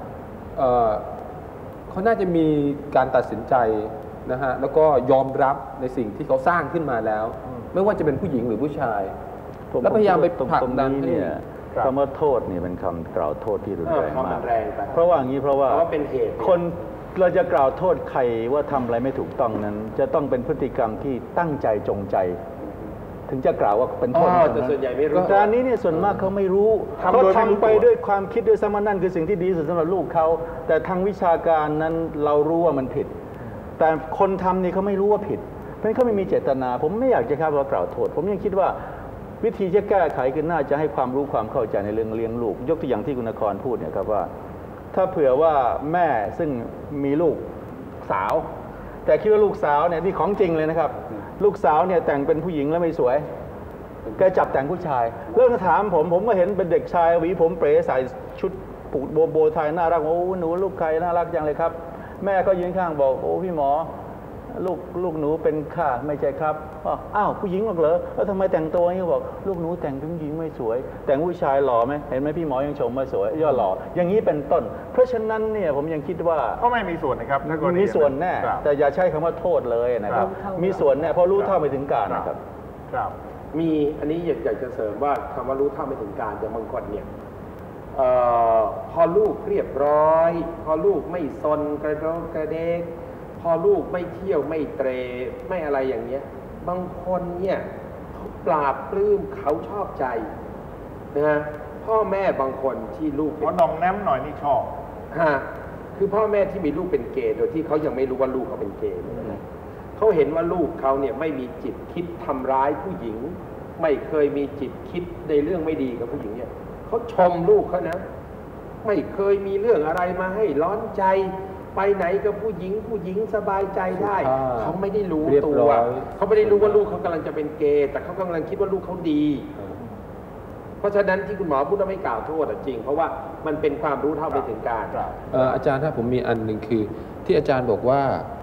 เขาน่าจะมีการตัดสินใจนะฮะแล้วก็ยอมรับในสิ่งที่เขาสร้างขึ้นมาแล้ว ไม่ว่าจะเป็นผู้หญิงหรือผู้ชาย แล้วพยายามไปผลักดันตรงให้นี้เนี่ยครับคำว่าโทษนี่เป็นคำกล่าวโทษที่รุนแรงคำมัมากนแรงไปเพราะว่าอย่างนี้เพราะว่าเพราะว่าเป็นเหตุคนเราจะกล่าวโทษใครว่าทำอะไรไม่ถูกต้องนั้น จะต้องเป็นพฤติกรรมที่ตั้งใจจงใจ ถึงจะกล่าวว่าเป็นโทษแต่ส่วนใหญ่ไม่รู้แต่อันนี้เนี่ยส่วนมากเขาไม่รู้ทำเขาโดยไม่รู้ทำไปตัวด้วยความคิดด้วยซ้ำว่านั่นคือสิ่งที่ดีที่สุดสำหรับลูกเขาแต่ทางวิชาการนั้นเรารู้ว่ามันผิด แต่คนทำนี่เขาไม่รู้ว่าผิด เพราะฉะนั้นเขาไม่มีเจตนา ผมไม่อยากจะครับว่ากล่าวโทษ ผมยังคิดว่าวิธีจะแก้ไขคือน่าจะให้ความรู้ความเข้าใจในเรื่องเลี้ยงลูก ยกตัวอย่างที่คุณนครพูดเนี่ยครับว่า ถ้าเผื่อว่าแม่ซึ่งมีลูกสาว แต่คิดว่าลูกสาวเนี่ยนี่ของจริงเลยนะครับ ลูกสาวเนี่ยแต่งเป็นผู้หญิงแล้วไม่สวย แกจับแต่งผู้ชายเริ่มถามผมก็เห็นเป็นเด็กชายหวีผมเปรใส่ชุดผูกโบไทยน่ารักโอ้หนูลูกใครน่ารักจังเลยครับ แม่ก็ยืนข้างบอกโอ้พี่หมอลูกหนูเป็นข้าไม่ใช่ครับอ้าวผู้หญิงหรอกเหรอแล้วทำไมแต่งตัวอย่างนี้บอกลูกหนูแต่งเป็นผู้หญิงไม่สวย แต่งผู้ชายหล่อไหมเห็นไหมพี่หมอยังชมว่าสวยย่อหล่ออย่างนี้เป็นต้น เพราะฉะนั้นเนี่ยผมยังคิดว่าก็ไม่มีส่วนนะครับถ้ากรณีมีส่วนแน่ครับแต่อย่าใช้คำว่าโทษเลยนะครับ มีส่วนแน่เพราะรู้เท่าไม่ถึงการนะครับครับมีอันนี้อยากจะเสริมว่าคำว่ารู้เท่าไม่ถึงการอย่างบางคนเนี่ยพอลูกเรียบร้อย พอลูกไม่ซนกระโดดกระเดกพอลูกไม่เที่ยวไม่เตรไม่อะไรอย่างเงี้ยบางคนเนี่ยเขาปราบปลื้มเขาชอบใจนะฮะพ่อแม่บางคนที่ลูกขอดองแนมหน่อยนี่ชอบฮะคือพ่อแม่ที่มีลูกเป็นเกย์โดยที่เขายังไม่รู้ว่าลูกเขาเป็นเกย์เนี่ยเขาเห็นว่าลูกเขาเนี่ยไม่มีจิตคิดทำร้ายผู้หญิง ไม่เคยมีจิตคิดในเรื่องไม่ดีกับผู้หญิงเนี่ยเขาชมลูกเขานะ ไม่เคยมีเรื่องอะไรมาให้ร้อนใจ ไปไหนกับผู้หญิงสบายใจได้ เขาไม่ได้รู้เรียบตัร้วอยเขาไม่ได้รู้ว่าลูกเขากำลังจะเป็นเกย์แต่เขากำลังคิดว่าลูกเขาดี เพราะฉะนั้นที่คุณหมอพูดว่าไม่กล่าวโทษจริง เพราะว่ามันเป็นความรู้เท่าไม่ถึงการครับอาจารย์ถ้าผมมีอันหนึ่งคือที่อาจารย์บอกว่า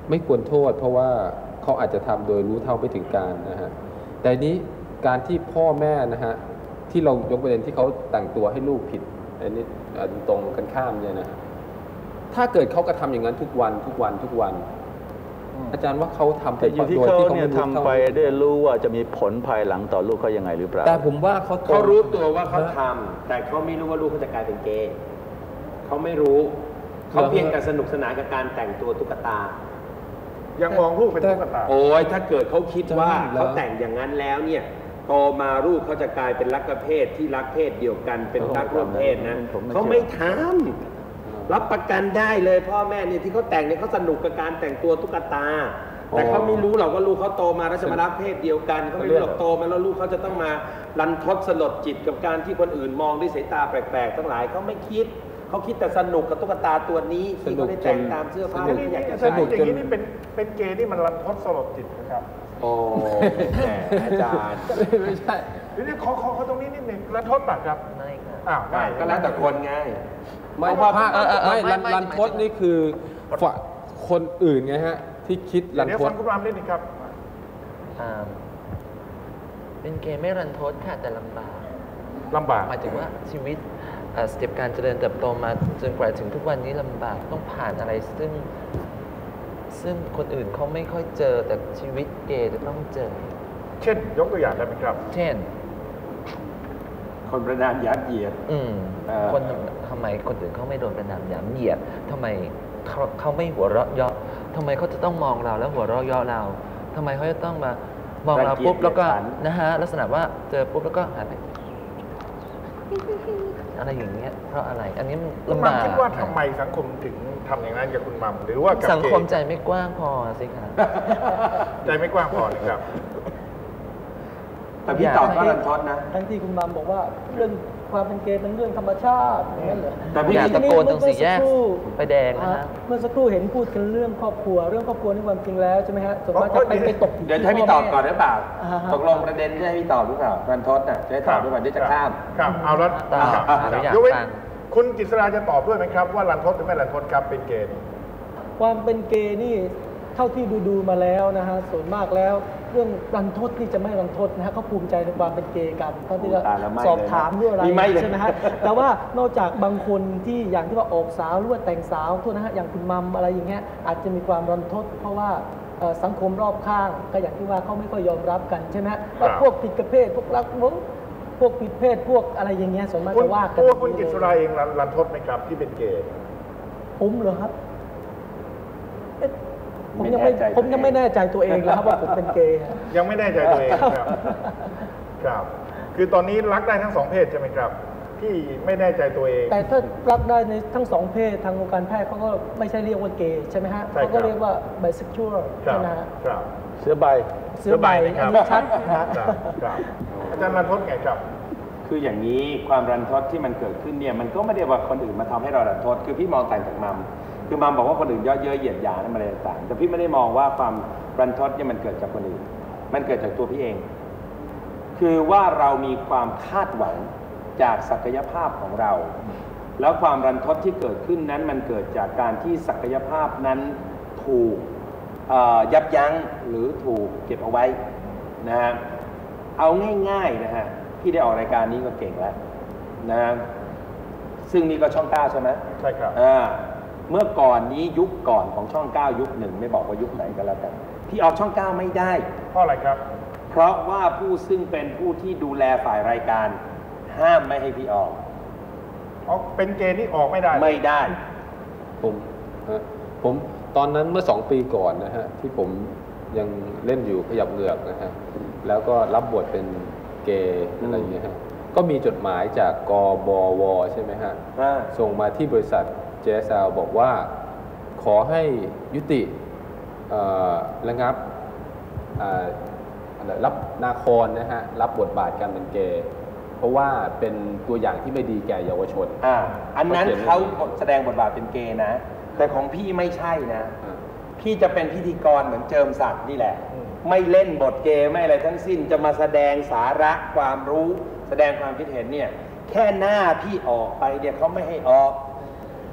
ไม่ควรโทษเพราะว่าเขาอาจจะทำโดยรู้เท่าไม่ถึงการนะฮะแต่นี้การที่พ่อแม่นะฮะที่เรายกประเด็นที่เขาแต่งตัวให้ลูกผิดอันนี้ตรงกันข้ามเนี่ยนะถ้าเกิดเขากระทำอย่างนั้นทุกวันอาจารย์ว่าเขาทำไปแต่อยู่ที่โดยเขาที่เขาเนี่ไม่ยรู้ทำไปได้รู้ว่าจะมีผลภายหลังต่อลูกเขายังไงหรือเปล่าแต่ผมว่าเขาเขารู้ตัวว่าเขาทำแต่เขาไม่รู้ว่าลูกเขาจะกลายเป็นเกย์เขาไม่รู้เขาเพียงแต่สนุกสนานกับการแต่งตัวตุ๊กตายังมองลูกเป็นตุ๊กตาโอ้ยถ้าเกิดเขาคิดว่าเขาแต่งอย่างนั้นแล้วเนี่ยโตมาลูกเขาจะกลายเป็นรักเพศที่รักเพศเดียวกันเป็นรักร่วมเพศนะเขาไม่ทำรับประกันได้เลยพ่อแม่เนี่ยที่เขาแต่งเนี่ยเขาสนุกกับการแต่งตัวตุ๊กตา แต่เขาไม่รู้หรอกว่าลูกเขาโตมาแล้วจะมารักเพศเดียวกันเขาไม่รู้หรอกโตมาแล้วลูกเขาจะต้องมารันทดสลดจิตกับการที่คนอื่นมองด้วยสายตาแปลกๆทั้งหลายเขาไม่คิดเขาคิดแต่สนุกกับตุ๊กตาตัวนี้ที่เขาได้แต่งตามเสื้อผ้าที่อยากจะสใส่นุกอย่างนี้นี่เป็นเกย์ที่มันรันทดสลดจิตนะครับโอ้แหมอาจารย์ไม่ใช่ทีนี้ขอตรงนี้นิดหนึ่งรันทดป่ะครับไม่ค่ะอ้าวง่ายก็แล้วแต่คนไงไม่รันทดนี่คือฝ่ายคนอื่นไงฮะที่คิดรันเดี๋ยวทฟัดงคุณรามนิดนึงครับเป็นเกย์ไม่รันทดค่ะแต่ลำบากลำบากหมายถึงว่าชีวิตสเต็ปการเจริญเติบโตมาจนกว่าถึงทุกวันนี้ลำบากต้องผ่านอะไรซึ่งคนอื่นเขาไม่ค่อยเจอแต่ชีวิตเกย์จะต้องเจอเช่นยกตัวอย่างได้ไหมครับเช่นคนประนามยัดเยียดคนทำไมคนอื่นเขาไม่โดนประนามหยามเหยียดทำไมเขาไม่หัวเราะเยาะทำไมเขาจะต้องมองเราแล้วหัวเราะเยาะเราทำไมเขาจะต้องมามองเราปุ๊บแล้วก็นะฮะลักษณะว่าเจอปุ๊บแล้วก็หันไปอะไรอย่างเงี้ยเพราะอะไรอันนี้มันคุณลำมัมบากคิดว่าทำไมสังคมถึงทำอย่างนั้นกับคุณมัมหรือว่ากับสังเกคมย์ใจไม่กว้างพอสิคะใจไม่กว้างพอนะครับแต่พี่ตอบว่ารันทดนะทั้งที่คุณมัมบอกว่าเรื่องความเป็นเกย์เป็นเรื่องธรรมชาติอย่างนั้นเหรอแต่พี่อย่าตะโกนตรงสี่แยกไฟแดงนะฮะเมื่อสักครู่เห็นพูดกันเรื่องครอบครัวเรื่องครอบครัวนี่ความจริงแล้วใช่ไหมฮะส่วนมากจะไปตกเดี๋ยวให้พี่ตอบก่อนหรือเปล่าอ่าฮะตกลงประเด็นที่ให้พี่ตอบหรือเปล่ารันทดน่ะจะให้ตอบด้วยก่อนที่จะข้ามครับเอาแล้วตอบครับหรืออยากยกเว้นฟังคุณกิษราจะตอบด้วยไหมครับว่ารันทดหรือไม่รันทดครับเป็นเกย์ความเป็นเกย์นี่เท่าที่ดูมาแล้วนะฮะส่วนมากแล้วเรื่องรันทดนี่จะไม่รันทดนะฮะเขาภูมิใจในความเป็นเกย์กันเท่าที่จะตายแล้วไม่สอบถามด้วยอะไรมีไม่เลยใช่ไหมฮะแต่ว่านอกจากบางคนที่อย่างที่ว่าออกสาวหรือว่าแต่งสาวโทษนะฮะอย่างคุณมัมอะไรอย่างเงี้ยอาจจะมีความรันทดเพราะว่าสังคมรอบข้างก็อย่างที่ว่าเขาไม่ค่อยยอมรับกันใช่ไหมฮะว่าพวกผิดกับเพศพวกรักพวกผิดเพศพวกอะไรอย่างเงี้ยส่วนมากคุณจะว่ากันตัวคุณกิษราเองรันทดไหมครับที่เป็นเกย์ผมเหรอครับเอ๊ะผมยังไม่แน่ใจตัวเองแล้วครับว่าผมเป็นเกย์ฮะยังไม่แน่ใจตัวเองครับ ครับ คือตอนนี้รักได้ทั้งสองเพศใช่ไหมครับที่ไม่แน่ใจตัวเองแต่ถ้ารับได้ในทั้งสองเพศทางวงการแพทย์เขาก็ไม่ใช่เรียกว่าเกย์ใช่ไหมฮะใช่ครับเขาก็เรียกว่า bisexual ครัใช่บไหมฮะครับเสื้อใบเสื้อใบนะคอัรันบนี้ชัดนะฮะครับครับอาจารย์รันทดไงครับคืออย่างนี้ความรันทดที่มันเกิดขึ้นเนี่ยมันก็ไม่ได้ว่าคนอื่นมาทำให้เรารันทดคือพี่มองต่างจากมัมคือมัมบอกว่าคนอื่นเยอะเย้ยเหยียดหยามอะไรต่างๆแต่พี่ไม่ได้มองว่าความรันทดเนี่ยมันเกิดจากคนอื่นมันเกิดจากตัวพี่เอง คือว่าเรามีความคาดหวังจากศักยภาพของเรา แล้วความรันทดที่เกิดขึ้นนั้นมันเกิดจากการที่ศักยภาพนั้นถูกยับยั้งหรือถูกเก็บเอาไว้นะฮะเอาง่ายๆนะฮะพี่ได้ออกรายการนี้ก็เก่งแล้วนะฮะซึ่งนี่ก็ช่อง 9 ใช่ไหมใช่ครับเมื่อก่อนนี้ยุคก่อนของช่อง 9 ยุคหนึ่งไม่บอกว่ายุคไหนก็แล้วกันพี่ออกช่อง 9 ไม่ได้เพราะอะไรครับเพราะว่าผู้ซึ่งเป็นผู้ที่ดูแลฝ่ายรายการห้ามไม่ให้พี่ออกอ๋อเป็นเกย์นี่ออกไม่ได้ไม่ได้ผมตอนนั้นเมื่อ2 ปีก่อนนะฮะที่ผมยังเล่นอยู่ขยับเหงือกนะฮะแล้วก็รับบทเป็นเกย์อะไรอย่างเงี้ยฮะก็มีจดหมายจากกบวใช่ไหมฮะส่งมาที่บริษัท JSL บอกว่าขอให้ยุติระงับรับนาครนะฮะรับบทบาทการเป็นเกย์เพราะว่าเป็นตัวอย่างที่ไม่ดีแก่เยาวชนอันนั้นเขาแสดงบทบาทเป็นเกย์นะ แต่ของพี่ไม่ใช่นะ พี่จะเป็นพิธีกรเหมือนเจิมศักดิ์นี่แหละ ไม่เล่นบทเกย์ไม่อะไรทั้งสิ้นจะมาแสดงสาระความรู้แสดงความคิดเห็นเนี่ยแค่หน้าพี่ออกไปเนี่ยเขาไม่ให้ออก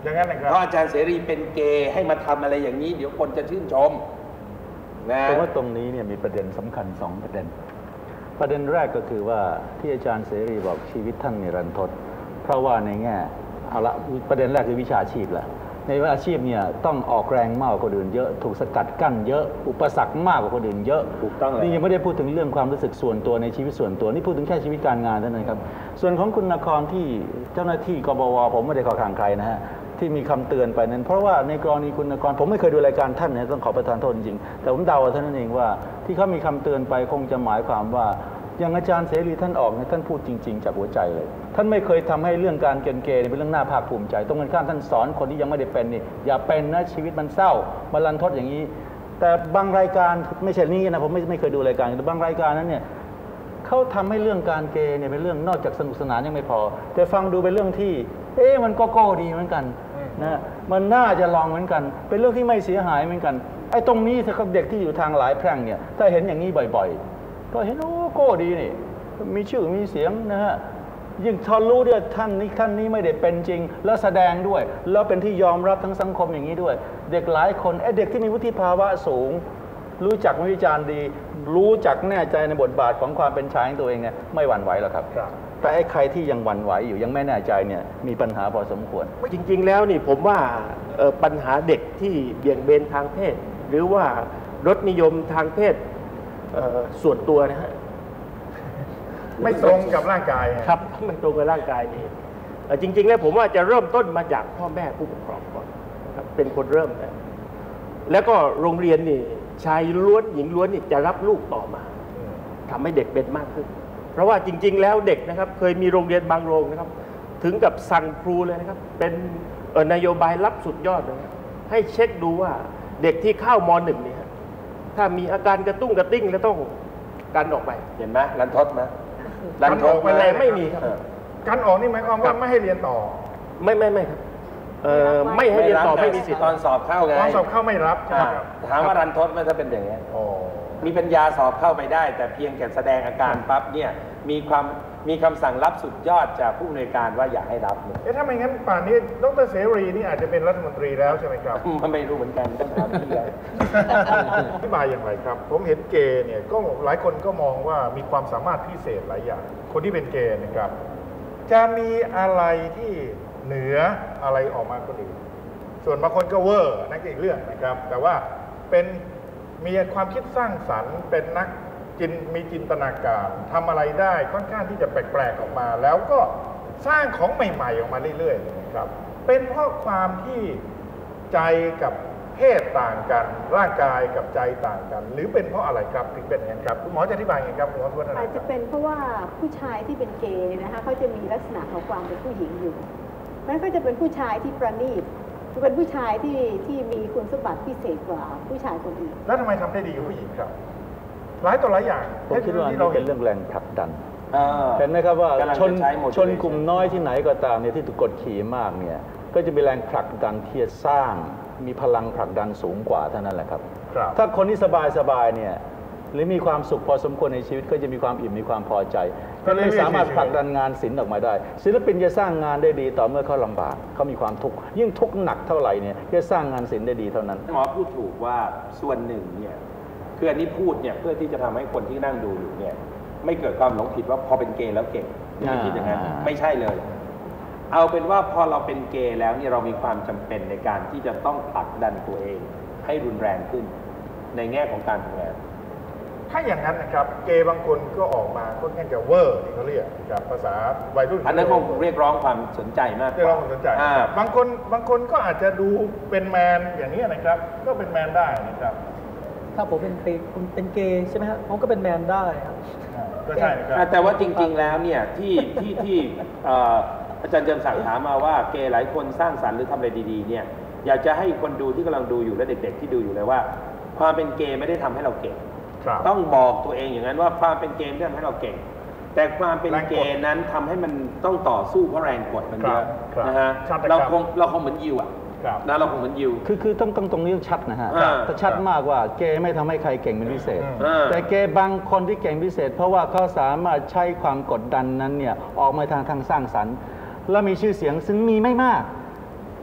อย่างนั้นนะครับเพราะอาจารย์เสรีเป็นเกย์ให้มาทำอะไรอย่างนี้ เดี๋ยวคนจะชื่นชมนะผมว่าตรงนี้เนี่ยมีประเด็นสำคัญ2 ประเด็น ประเด็นแรกก็คือว่าที่อาจารย์เสรีบอกชีวิตท่านนิรันทดเพราะว่าในแง่เอาละประเด็นแรกคือวิชาชีพแหละในวิชาชีพเนี่ยต้องออกแรงมากกว่าคนอื่นเยอะถูกสกัดกั้นเยอะอุปสรรคมากกว่าคนอื่นเยอะถูกต้องเลยนี่ยังไม่ได้พูดถึงเรื่องความรู้สึกส่วนตัวในชีวิตส่วนตัวนี่พูดถึงแค่ชีวิตการงานเท่านั้นครับส่วนของคุณนครที่เจ้าหน้าที่กบวผมไม่ได้ขอข้างใครนะฮะที่มีคำเตือนไปนั้นเพราะว่าในกรณีคุณนครผมไม่เคยดูรายการท่านนะต้องขอประทานโทษจริงแต่ผมเดาเท่านั้นเองว่าที่เขามีคำเตือนไปคงจะหมายความว่าอย่างอาจารย์เสรีท่านออกเนี่ยท่านพูดจริงๆจากหัวใจเลยท่านไม่เคยทำให้เรื่องการเกณฑ์เป็นเรื่องน่าภาคภูมิใจตรงกันข้ามท่านสอนคนที่ยังไม่ได้เป็นนี่อย่าเป็นนะชีวิตมันเศร้ามันรันทดอย่างนี้แต่บางรายการไม่ใช่นี่นะผมไม่เคยดูรายการแต่บางรายการนั้นเนี่ยเขาทำให้เรื่องการเกย์เนี่ยเป็นเรื่องนอกจากสนุกสนานยังไม่พอแต่ฟังดูเป็นเรื่องที่มันก็ดีเหมือนกันนะมันน่าจะลองเหมือนกันเป็นเรื่องที่ไม่เสียหายเหมือนกันไอ้ตรงนี้ถ้าเด็กที่อยู่ทางหลายแพร่งเนี่ยถ้าเห็นอย่างนี้บ่อยๆก็เห็นโก้ดีนี่มีชื่อมีเสียงนะฮะยิ่งทอรู้ด้วยท่านนี้ไม่ได้เป็นจริงแล้วแสดงด้วยแล้วเป็นที่ยอมรับทั้งสังคมอย่างนี้ด้วยเด็กหลายคนเด็กที่มีวุฒิภาวะสูงรู้จักวิจารณ์ดีรู้จักแน่ใจในบทบาทของความเป็นชายของตัวเองเนี่ยไม่หวั่นไหวหรอกครับแต่ไอ้ใครที่ยังหวั่นไหวอยู่ยังไม่แน่ใจเนี่ยมีปัญหาพอสมควรจริงๆแล้วนี่ผมว่าปัญหาเด็กที่เบี่ยงเบนทางเพศ หรือว่ารสนิยมทางเพศส่วนตัวนะฮะไม่ตรงกับร่างกายครับไม่ตรงกับร่างกายนี่จริงๆแล้วผมว่าจะเริ่มต้นมาจากพ่อแม่ผู้ปกครองก่อนครับเป็นคนเริ่มแล้วก็โรงเรียนนี่ชายล้วนหญิงล้วนนี่จะรับลูกต่อมาทำให้เด็กเป็นมากขึ้นเพราะว่าจริงๆแล้วเด็กนะครับเคยมีโรงเรียนบางโรงนะครับถึงกับสั่งครูเลยนะครับเป็นนโยบายรับสุดยอดเลยนะให้เช็คดูว่าเด็กที่เข้าม.1เนี่ยถ้ามีอาการกระตุ้งกระติ้งแล้วต้องกันออกไปเห็นไหมรันทดไหมรันทดไปเลยไม่มีครับการออกนี่หมายความว่าไม่ให้เรียนต่อไม่ครับไม่ให้เรียนต่อไม่มีสิทธิ์ตอนสอบเข้าไงตอนสอบเข้าไม่รับถามว่ารันทดไหมถ้าเป็นอย่างนี้มีปัญญาสอบเข้าไปได้แต่เพียงแค่แสดงอาการปั๊บเนี่ยมีคำสั่งรับสุดยอดจากผู้อำนวยการว่าอยากให้รับถ้าไม่งั้นป่านนี้ดร.เสรีนี่อาจจะเป็นรัฐมนตรีแล้วใช่ไหมครับมันไม่รู้เหมือนกันต้องถามพี่เลยอธิบายอย่างไรครับผมเห็นเกย์เนี่ยก็หลายคนก็มองว่ามีความสามารถพิเศษหลายอย่างคนที่เป็นเกย์นะครับจะมีอะไรที่เหนืออะไรออกมาคนอื่นส่วนบางคนก็เวอร์นั่นก็อีกเรื่องนะครับแต่ว่าเป็นมีความคิดสร้างสรรค์เป็นนักมีจินตนาการทำอะไรได้ค่อนข้างที่จะแปลกๆออกมาแล้วก็สร้างของใหม่ๆออกมาเรื่อยๆนะครับเป็นเพราะความที่ใจกับเพศต่างกันร่างกายกับใจต่างกันหรือเป็นเพราะอะไรครับถึงเป็นอย่างนั้นครับคุณหมอจะอธิบายไงครับคุณหมอทวดอาจจะเป็นเพราะว่าผู้ชายที่เป็นเกย์นะคะเขาจะมีลักษณะของความเป็นผู้หญิงอยู่นั้นก็จะเป็นผู้ชายที่ประณีตเป็นผู้ชายที่มีคุณสมบัติพิเศษกว่าผู้ชายคนอื่นแล้วทำไมทำได้ดีกว่าผู้หญิงครับหลายต่อหลายอย่างผมคิดว่านี่เป็นเรื่องแรงผลักดันเห็นไหมครับว่าชนกลุ่มน้อยที่ไหนก็ตามเนี่ยที่ถูกกดขี่มากเนี่ยก็จะมีแรงผลักดันที่จะสร้างมีพลังผลักดันสูงกว่าเท่านั้นแหละครับถ้าคนที่สบายเนี่ยหรือมีความสุขพอสมควรในชีวิตก็จะมีความอิ่มมีความพอใจก็ไม่สามารถผลักดันงานศิลป์ออกมาได้ศิลปินจะสร้างงานได้ดีต่อเมื่อเขาลำบากเขามีความทุกข์ยิ่งทุกข์หนักเท่าไหร่เนี่ยจะสร้างงานศิลป์ได้ดีเท่านั้นหมอพูดถูกว่าส่วนหนึ่งเนี่ยคืออันนี้พูดเนี่ยเพื่อที่จะทำให้คนที่นั่งดูอยู่เนี่ยไม่เกิดความหลงผิดว่าพอเป็นเกย์แล้วเก่งไม่คิดอย่างนั้นไม่ใช่เลยเอาเป็นว่าพอเราเป็นเกย์แล้วเนี่ยเรามีความจำเป็นในการที่จะต้องผลักดันตัวเองให้รุนแรงขึ้นในแง่ของการทำงานถ้าอย่างนั้นนะครับเกย์บางคนก็ออกมาค่อนข้างจะเวอร์ที่เขาเรียกกับภาษาวัยรุ่นอันนั้นคงเรียกร้องความสนใจมากเรียกร้องความสนใจบางคนก็อาจจะดูเป็นแมนอย่างนี้นะครับก็เป็นแมนได้นะครับถ้าผมเป็นเกย์ใช่ไหมครับผมก็เป็นแมนได้ครับก็ใช่นะครับแต่ว่าจริงๆแล้วเนี่ยที่อาจารย์เจิมศักดิ์ถามมาว่าเกย์หลายคนสร้างสรรค์หรือทำอะไรดีๆเนี่ยอยากจะให้คนดูที่กำลังดูอยู่และเด็กๆที่ดูอยู่เลยว่าความเป็นเกย์ไม่ได้ทำให้เราเก่งต้องบอกตัวเองอย่างนั้นว่าความเป็นเกย์ไม่ได้ทำให้เราเก่งแต่ความเป็นเกย์นั้นทำให้มันต้องต่อสู้เพราะแรงกดมันเยอะนะฮะเราคงเหมือนยิวอ่ะนะเราคงเหมือนยิวคือต้องตรงนี้ชัดนะฮะแต่ชัดมากว่าเกย์ไม่ทำให้ใครเก่งเป็นพิเศษแต่เกย์บางคนที่เก่งพิเศษเพราะว่าเขาสามารถใช้ความกดดันนั้นเนี่ยออกมาทางสร้างสรรค์และมีชื่อเสียงซึ่งมีไม่มาก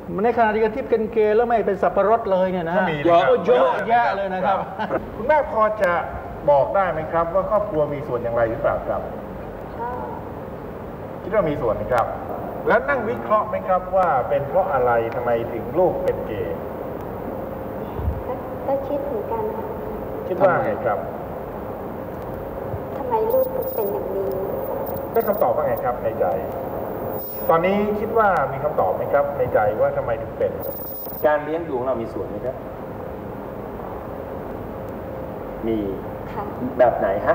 ในขณะเดียวกันที่เป็นเกย์แล้วไม่เป็นสับปะรดเลยเนี่ยนะฮะก็มีเยนะครับอะเยอะแยะเลยนะครับคุณแม่พอจะบอกได้ไหมครับ ว่าครอบครัวมีส่วนอย่างไรหรือเปล่าครับก็คิดว่ามีส่วนนะครับ แล้วนั่งวิเคราะห์ไหมครับว่าเป็นเพราะอะไรทำไมถึงลูกเป็นเกย์ก็คิดเหมือนกันค่ะคิดว่าไงครับทำไมลูกถึงเป็นอย่างนี้ได้คำตอบว่าไงครับในใจ ตอนนี้คิดว่ามีคำตอบไหมครับในใจว่าทำไมถึงเป็นการเลี้ยงดูของเรามีส่วนไหมครับ มีค่ะแบบไหนฮะ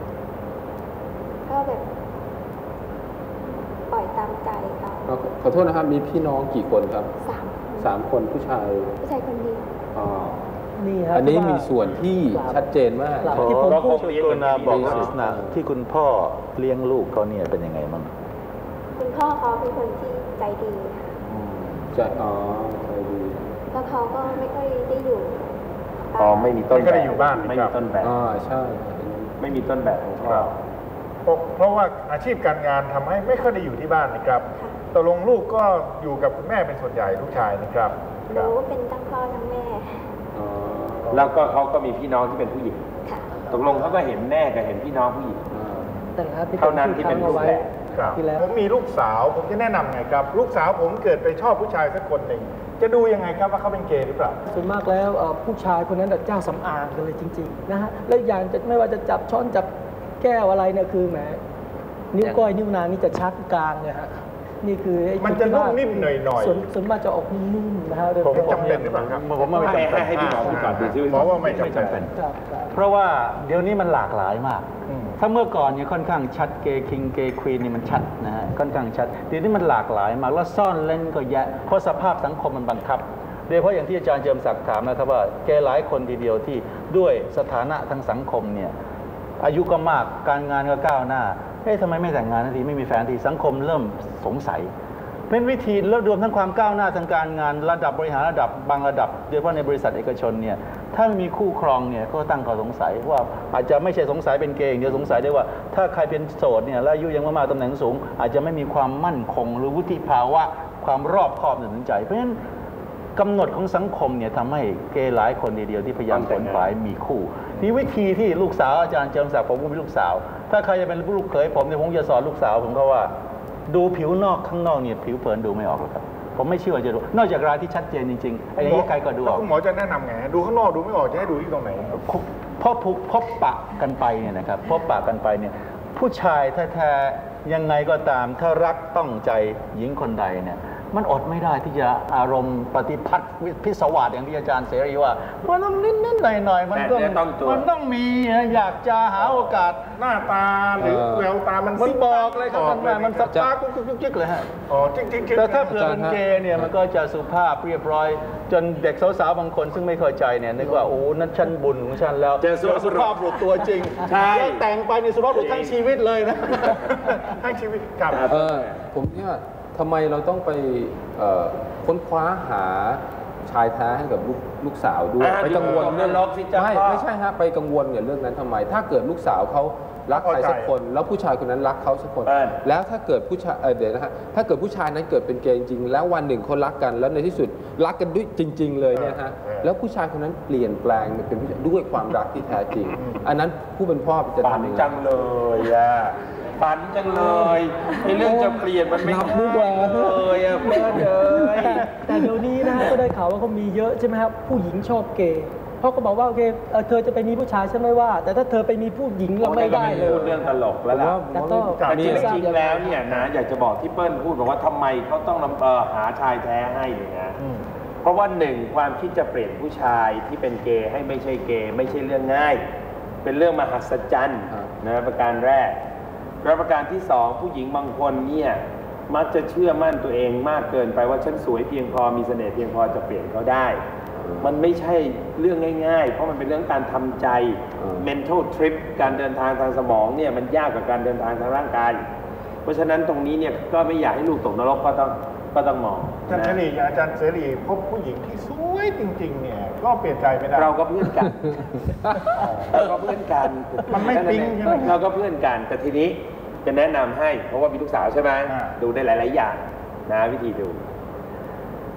ก็แบบปล่อยตามใจเขาขอโทษนะครับมีพี่น้องกี่คนครับ 3 คน 3 คนผู้ชายผู้ชายคนเดียวอ๋อนี่ครับอันนี้ที่ว่ามีส่วนที่ชัดเจนมากหลักที่ผมพูดกรุณาบอกลักษณะที่คุณพ่อเลี้ยงลูกเขาเนี่ยเป็นยังไงบ้างคุณพ่อเขาเป็นคนที่ใจดีค่ะจะใจดีแล้วเขาก็ไม่ค่อยได้อยู่อ๋อไม่มีต้นไม่ได้อยู่บ้านไม่ครัมีบต้นแบบใช่ไม่มีต้นแบบของพ่อเพราะว่าอาชีพการงานทำให้ไม่ค่อยได้อยู่ที่บ้านนะครับตกลงลูกก็อยู่กับคุณแม่เป็นส่วนใหญ่ลูกชายนะครับหนูเป็นทั้งพ่อทั้งแม่แล้วก็เขาก็มีพี่น้องที่เป็นผู้หญิงค่ะตกลงเขาก็เห็นแม่กับเห็นพี่น้องผู้หญิงแต่ละที่เท่านั้นที่เป็นเอาไว้รูปแบบครับที่แล้วผมมีลูกสาวผมจะแนะนำไงครับ ลูกสาวผมเกิดไปชอบผู้ชายสักคนหนึ่งจะดูยังไงครับว่าเขาเป็นเกย์หรือเปล่าส่วนมากแล้วผู้ชายคนนั้นน่ะเจ้าสำอางกันเลยจริงๆนะฮะและอีกอย่างจะไม่ว่าจะจับช้อนจับแก้วอะไรเนี่ยคือแหมนิ้วก้อยนิ้วนางนี่จะชัดกลางเลยฮะนี่คือไอ้มันจะนุ่มนิ่มหน่อยๆส่วนมากจะออกนุ่มๆนะฮะผมจำเป็นหรือเปล่าครับผมว่าไม่จำเป็นให้พี่หมอพูดก่อนดูซิหมอว่าไม่จำเป็นครับครับเพราะว่าเดี๋ยวนี้มันหลากหลายมากอืมถ้าเมื่อก่อนเนี่ยค่อนข้างชัดเกย์คิงเกย์ควีนนี่มันชัดนะฮะค่อนข้างชัดเดี๋ยวนี้มันหลากหลายมากแล้วซ่อนเล่นก็แยะเพราะสภาพสังคมมันบังคับโดยเฉพาะอย่างที่อาจารย์เจิมศักดิ์ถามนะครับว่าเกย์หลายคนทีเดียวที่ด้วยสถานะทางสังคมเนี่ยอายุก็มากการงานก็ก้าวหน้าทำไมไม่แต่งงานทันทีไม่มีแฟนทันทีสังคมเริ่มสงสัยเป็นวิธีแล้วรวมทั้งความก้าวหน้าทางการงานระดับบริหารระดับบางระดับโดยเฉพาะในบริษัทเอกชนเนี่ยถ้าไม่มีคู่ครองเนี่ยก็ตั้งข้อสงสัยว่าอาจจะไม่ใช่สงสัยเป็นเกย์อย่างเดียวสงสัยได้ว่าถ้าใครเป็นโสดเนี่ยและอายุยังไม่มากตำแหน่งสูง อาจจะไม่มีความมั่นคงหรือวุฒิภาวะความรอบคอบในตัดสินใจเพราะฉะนั้นกำหนดของสังคมเนี่ยทำให้เกย์หลายคนทีเดียวที่พยายามขวนขวายมีคู่นี่วิธีที่ลูกสาวอาจารย์เจิมศักดิ์ผมก็มีลูกสาวถ้าใครจะเป็นลูกเขยผมเนี่ยผมจะสอนลูกสาวผมก็ว่าดูผิวนอกข้างนอกเนี่ยผิวเผินดูไม่ออกหรอกครับผมไม่เชื่อว่าจะดูนอกจากรายที่ชัดเจนจริงๆไอ้นี้ใครก็ดูอแล้อวกคุณหมอจะแนะนำไงดูข้างนอกดูไม่ออกจะให้ดูที่ตรงไหนพอพบปะกันไปเนี่ยนะครับพบปะกันไปเนี่ยผู้ชายแท้ๆยังไงก็ตามถ้ารักต้องใจหญิงคนใดเนี่ยมันอดไม่ได้ที่จะอารมณ์ปฏิพัทธ์พิศวาสอย่างที่อาจารย์เสรีว่ามันต้องนิดๆหน่อยๆมันต้องมีอยากจะหาโอกาสหน้าตาหรือแววตามันบอกเลยครับมันสปาร์กจิ๊กเลยฮะอ๋อจริงๆแต่ถ้าเผื่อเป็นเกย์เนี่ยมันก็จะสุภาพเรียบร้อย จนเด็กสาวๆบางคนซึ่งไม่เข้าใจเนี่ยนึกว่าโอ้นั่นฉันบุญของฉันแล้วเจอสุภาพบุรุษตัวจริงแล้วแต่งไปในสุภาพบุรุษทั้งชีวิตเลยนะทั้งชีวิตครับผมเนี่ยทำไมเราต้องไปค้นคว้าหาชายแท้ให้กับลูกสาวด้วยไปกังวลเรื่องไม่ใช่ฮะไปกังวลกับเรื่องนั้นทำไม ถ้าเกิดลูกสาวเขารักใครสักคน แล้วผู้ชายคนนั้นรักเขาสักคน แล้วถ้าเกิดผู้ชายเดี๋ยวนะฮะถ้าเกิดผู้ชายนั้นเกิดเป็นเกย์จริงๆแล้ววันหนึ่งเขารักกันแล้วในที่สุดรักกันด้วยจริง ๆ เลยเนี่ยฮะแล้วผู้ชายคนนั้นเปลี่ยนแปลงเป็นผู้ชายด้วยความรักที่แท้จริง อันนั้นผู้เป็นพ่อจะทำยังไงจังเลยอ่ะฝันจังเลยไอ้เรื่องจะเปลี่ยนมันไม่นับดีกว่าเลยอ่ะเพื่อนเลยแต่เดี๋ยวนี้นะฮะก็ได้ข่าวว่าเขามีเยอะใช่ไหมครับผู้หญิงชอบเกย์เขาก็บอกว่าโอเคเธอจะไปมีผู้ชายฉันไม่ว่า แต่ถ้าเธอไปมีผู้หญิงเราไม่ได้เลยพูดเรื่องตลกแล้วล่ะแต่ก็แต่จริงๆแล้วเนี่ยนะอยากจะบอกที่เปิ้ลพูดบอกว่าทำไมเขาต้องหาชายแท้ให้เนี่ยนะเพราะว่าหนึ่งความคิดจะเปลี่ยนผู้ชายที่เป็นเกย์ให้ไม่ใช่เกย์ไม่ใช่เรื่องง่าย เป็นเรื่องมหัศจรรย์นะประการแรกแล้วประการที่สองผู้หญิงบางคนเนี่ยมักจะเชื่อมั่นตัวเองมากเกินไปว่าฉันสวยเพียงพอมีเสน่ห์เพียงพอจะเปลี่ยนเขาได้ มันไม่ใช่เรื่องง่ายๆเพราะมันเป็นเรื่องการทำใจ mental trip การเดินทางทางสมองเนี่ยมันยากกว่าการเดินทางทางร่างกายเพราะฉะนั้นตรงนี้เนี่ยก็ไม่อยากให้ลูกตกนรกก็ต้องมองอาจารย์เสรีอาจารย์เสรีพบผู้หญิงที่สวยจริงๆเนี่ยก็เปลี่ยนใจไม่ได้เราก็เพื่อนกันเราก็เพื่อนกันมันไม่ปิ๊งใช่ไหมเราก็เพื่อนกันแต่ทีนี้จะแนะนำให้เพราะว่ามีลูกสาวใช่ไหมดูได้หลายๆอย่างนะวิธีดู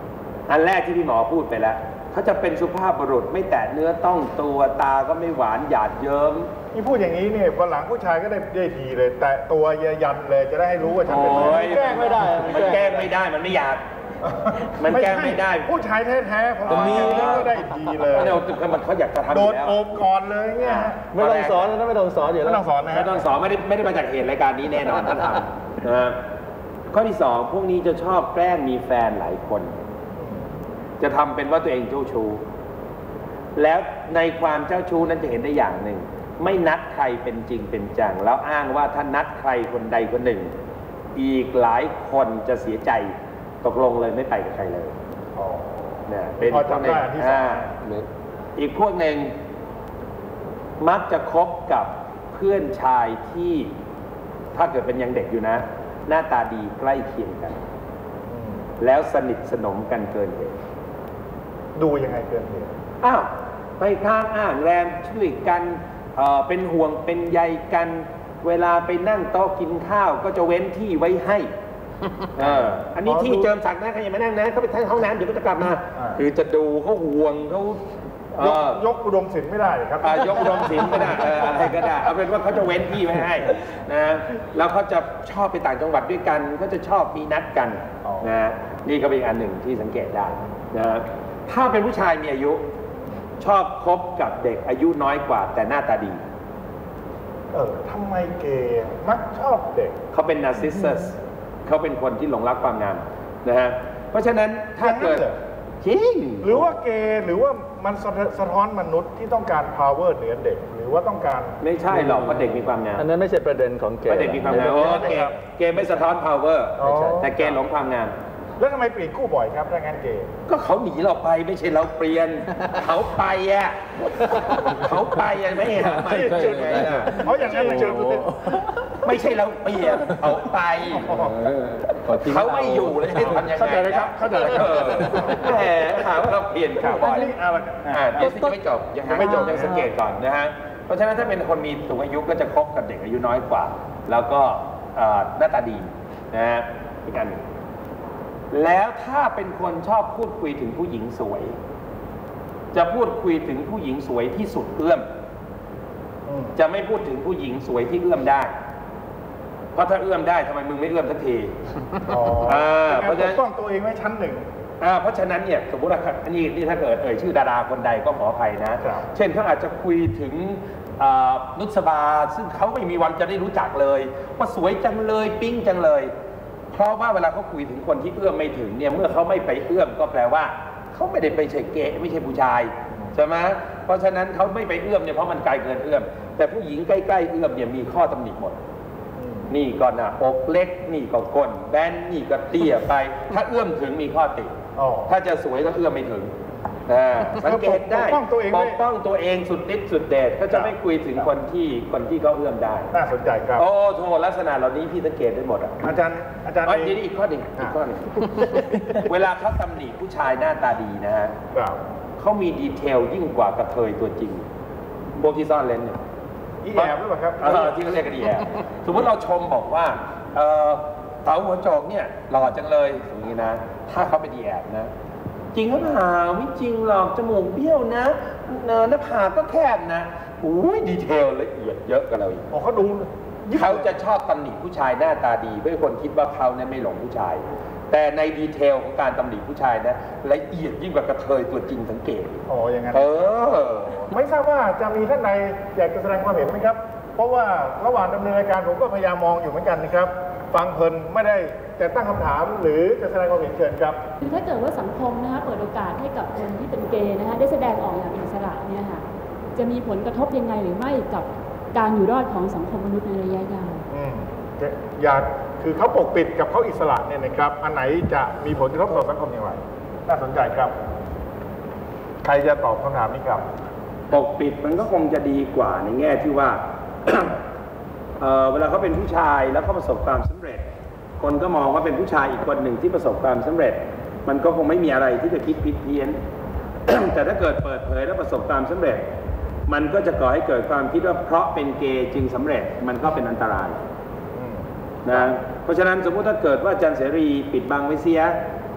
อันแรกที่พี่หมอพูดไปแล้วเขาจะเป็นสุภาพบุรุษไม่แตะเนื้อต้องตัวตาก็ไม่หวานหยาดเยิ้มนี่พูดอย่างนี้เนี่ยวันหลังผู้ชายก็ได้ทีเลย แต่ตัวยันเลยจะได้ให้รู้ว่าฉันเป็นโอ้ยแกล้งไม่ได้มันแกล้งไม่ได้มันไม่อยาก มันแกล้งไม่ได้ผู้ชายแท้ๆผมก็ได้ทีเลยเขาอยากจะทำโดอยู่นแล้วโอบก่อนเลยเงี้ยไม่ต้องสอนนะไม่ต้องสอนอยู่แล้วไม่ต้องสอนนะไม่ต้องสอนไม่ได้มาจากเหตุรายการนี้แน่นอนท่านทำนะครับข้อที่สองพวกนี้จะชอบแกล้งมีแฟนหลายคน จะทำเป็นว่าตัวเองเจ้าชู้แล้วในความเจ้าชู้นั้นจะเห็นได้อย่างหนึ่งไม่นัดใครเป็นจริงเป็นจังแล้วอ้างว่าถ้านัดใครคนใดคนหนึ่งอีกหลายคนจะเสียใจตกลงเลยไม่ไปกับใครเลยเนี่ยเป็นพวกหนึ่งอีกพวกหนึ่งมักจะคบกับเพื่อนชายที่ถ้าเกิดเป็นยังเด็กอยู่นะหน้าตาดีใกล้เคียงกันแล้วสนิทสนมกันเกินเหตุดูยังไงเกินเหตุอ้าวไปข้างอ่างแรมช่วยกันเป็นห่วงเป็นใยกันเวลาไปนั่งโต๊ะกินข้าวก็จะเว้นที่ไว้ให้อันนี้ที่เจิมศักดิ์นะใครยังไม่นั่งนะเขาไปทั้งห้องน้ำเดี๋ยวก็จะกลับมาคือจะดูเขาห่วงเขายกอุดมศิลป์ไม่ได้ครับยกอุดมศิลป์ไม่ได้อะไรก็ได้เอาเป็นว่าเขาจะเว้นที่ไว้ให้นะแล้วเขาจะชอบไปต่างจังหวัดด้วยกันก็จะชอบมีนัดกันนะนี่ก็เป็นอันหนึ่งที่สังเกตได้นะถ้าเป็นผู้ชายมีอายุชอบคบกับเด็กอายุน้อยกว่าแต่หน้าตาดีทำไมเกย์มักชอบเด็กเขาเป็นนาร์ซิสซัสเขาเป็นคนที่หลงรักความงามนะฮะเพราะฉะนั้นถ้าเกิดจริงหรือว่าเกย์หรือว่ามันสะท้อนมนุษย์ที่ต้องการ power เหนือเด็กหรือว่าต้องการไม่ใช่หรอกเพราะเด็กมีความงามอันนั้นไม่ใช่ประเด็นของเกย์เด็กมีความงามเกย์ไม่สะท้อน power แต่เกย์หลงความงามแล้วทำไมเปลี่ยนคู่บ่อยครับถ้างั้นเกย์ก็เขาหนีเราไปไม่ใช่เราเปลี่ยนเขาไปอ่ะเขาไปไม่เห็นไม่จุดไงเขาอย่างนั้นจุดไม่ใช่เราเปลี่ยนเขาไปเขาไม่อยู่เลยให้ทำยังไงเข้าใจเลยครับเข้าใจเลยครับแหมหาว่าเราเปลี่ยนข่าวบ่อยเดี๋ยวที่ไม่จบยังไม่จบยังสังเกตก่อนนะฮะเพราะฉะนั้นถ้าเป็นคนมีสูงอายุก็จะคบกับเด็กอายุน้อยกว่าแล้วก็หน้าตาดีนะฮะอีกอันหนึ่งแล้วถ้าเป็นคนชอบพูดคุยถึงผู้หญิงสวยจะพูดคุยถึงผู้หญิงสวยที่สุดเอื้อมจะไม่พูดถึงผู้หญิงสวยที่เอื้อมได้เพราะถ้าเอื้อมได้ทำไมมึงไม่เอื้อมสักทีเพราะฉะนั้นต้องตัวเองไว้ชั้นหนึ่งเพราะฉะนั้นเนี่ยสมมติว่าอันนี้ถ้าเกิดชื่อดาราคนใดก็ขออภัยนะเช่นเขาอาจจะคุยถึงนุชบาซึ่งเขาไม่มีวันจะได้รู้จักเลยว่าสวยจังเลยปิ๊งจังเลยเพราะว่าเวลาเขาคุยถึงคนที่เอื้อมไม่ถึงเนี่ยเมื่อเขาไม่ไปเอื้อมก็แปลว่าเขาไม่ได้ไปใช่เกย์ไม่ใช่ผู้ชายใช่ไหมเพราะฉะนั้นเขาไม่ไปเอื้อมเนี่ยเพราะมันไกลเกินเอื้อมแต่ผู้หญิงใกล้ๆเอื้อมเนี่ยมีข้อตำหนิหมดนี่ก็หน้าอกเล็กนี่ก็ก้นแบนนี่ก็เตี้ยไปถ้าเอื้อมถึงมีข้อติถ้าจะสวยก็เอื้อมไม่ถึงสังเกตได้ปกป้องตัวเองสุดฤทธิ์สุดเดชก็จะไม่คุยถึงคนที่เขาเอื้อมได้น่าสนใจครับโอ้โทลักษณะเหล่านี้พี่สังเกตได้หมดอาจารย์นี่อีกข้อหนึ่งเวลาเขาตำหนิผู้ชายหน้าตาดีนะฮะเขามีดีเทลยิ่งกว่ากระเทยตัวจริงพวกที่ซ่อนเลนเนี่ยอีแอบหรือเปล่าครับที่เขาเรียกกันอีแอบสมมติเราชมบอกว่าเต๋าหัวโจกเนี่ยหล่อจังเลยอย่างนี้นะถ้าเขาเป็นอีแอบนะจริงหรือเปล่าไม่จริงหรอกจมูกเบี้ยวนะหน้าผากก็แคบนะอุ้ยดีเทลละเอียดเยอะกับเราอีกเขาดูเขาจะชอบตำหนิผู้ชายหน้าตาดีเพื่อคนคิดว่าเขาเนี่ยไม่หลงผู้ชายแต่ในดีเทลของการตำหนิผู้ชายนะละเอียดยิ่งกว่ากระเทยตัวจริงสังเกตอย่างนั้นไม่ทราบว่าจะมีท่านใดอยากจะแสดงความเห็นไหมครับเพราะว่าระหว่างดำเนินรายการผมก็พยายามมองอยู่เหมือนกันนะครับฟังเพลินไม่ได้แต่ตั้งคำถามหรือจะแสดงความเห็นเชิญครับถ้าเกิดว่าสังคมนะคะเปิดโอกาสให้กับคนที่เป็นเกย์นะคะได้แสดงออกอย่างอิสระเนี่ยค่ะจะมีผลกระทบยังไงหรือไม่กับการอยู่รอดของสังคมมนุษย์ในระยะยาวคือเขาปกปิดกับเขาอิสระเนี่ยนะครับอันไหนจะมีผลกระทบต่อสังคมอย่างไรน่าสนใจครับใครจะตอบคำถามนี้ครับปกปิดมันก็คงจะดีกว่าในแง่ที่ว่า เวลาเขาเป็นผู้ชายแล้วเขาประสบความสำเร็จคนก็มองว่าเป็นผู้ชายอีกคนหนึ่งที่ประสบความสำเร็จมันก็คงไม่มีอะไรที่จะคิดผิดเพี้ยน แต่ถ้าเกิดเปิดเผยแล้วประสบความสำเร็จมันก็จะก่อให้เกิดความคิดว่าเพราะเป็นเกย์จึงสำเร็จมันก็เป็นอันตรายนะเพราะฉะนั้นสมมุติถ้าเกิดว่าอาจารย์เสรีปิดบังไว้เสีย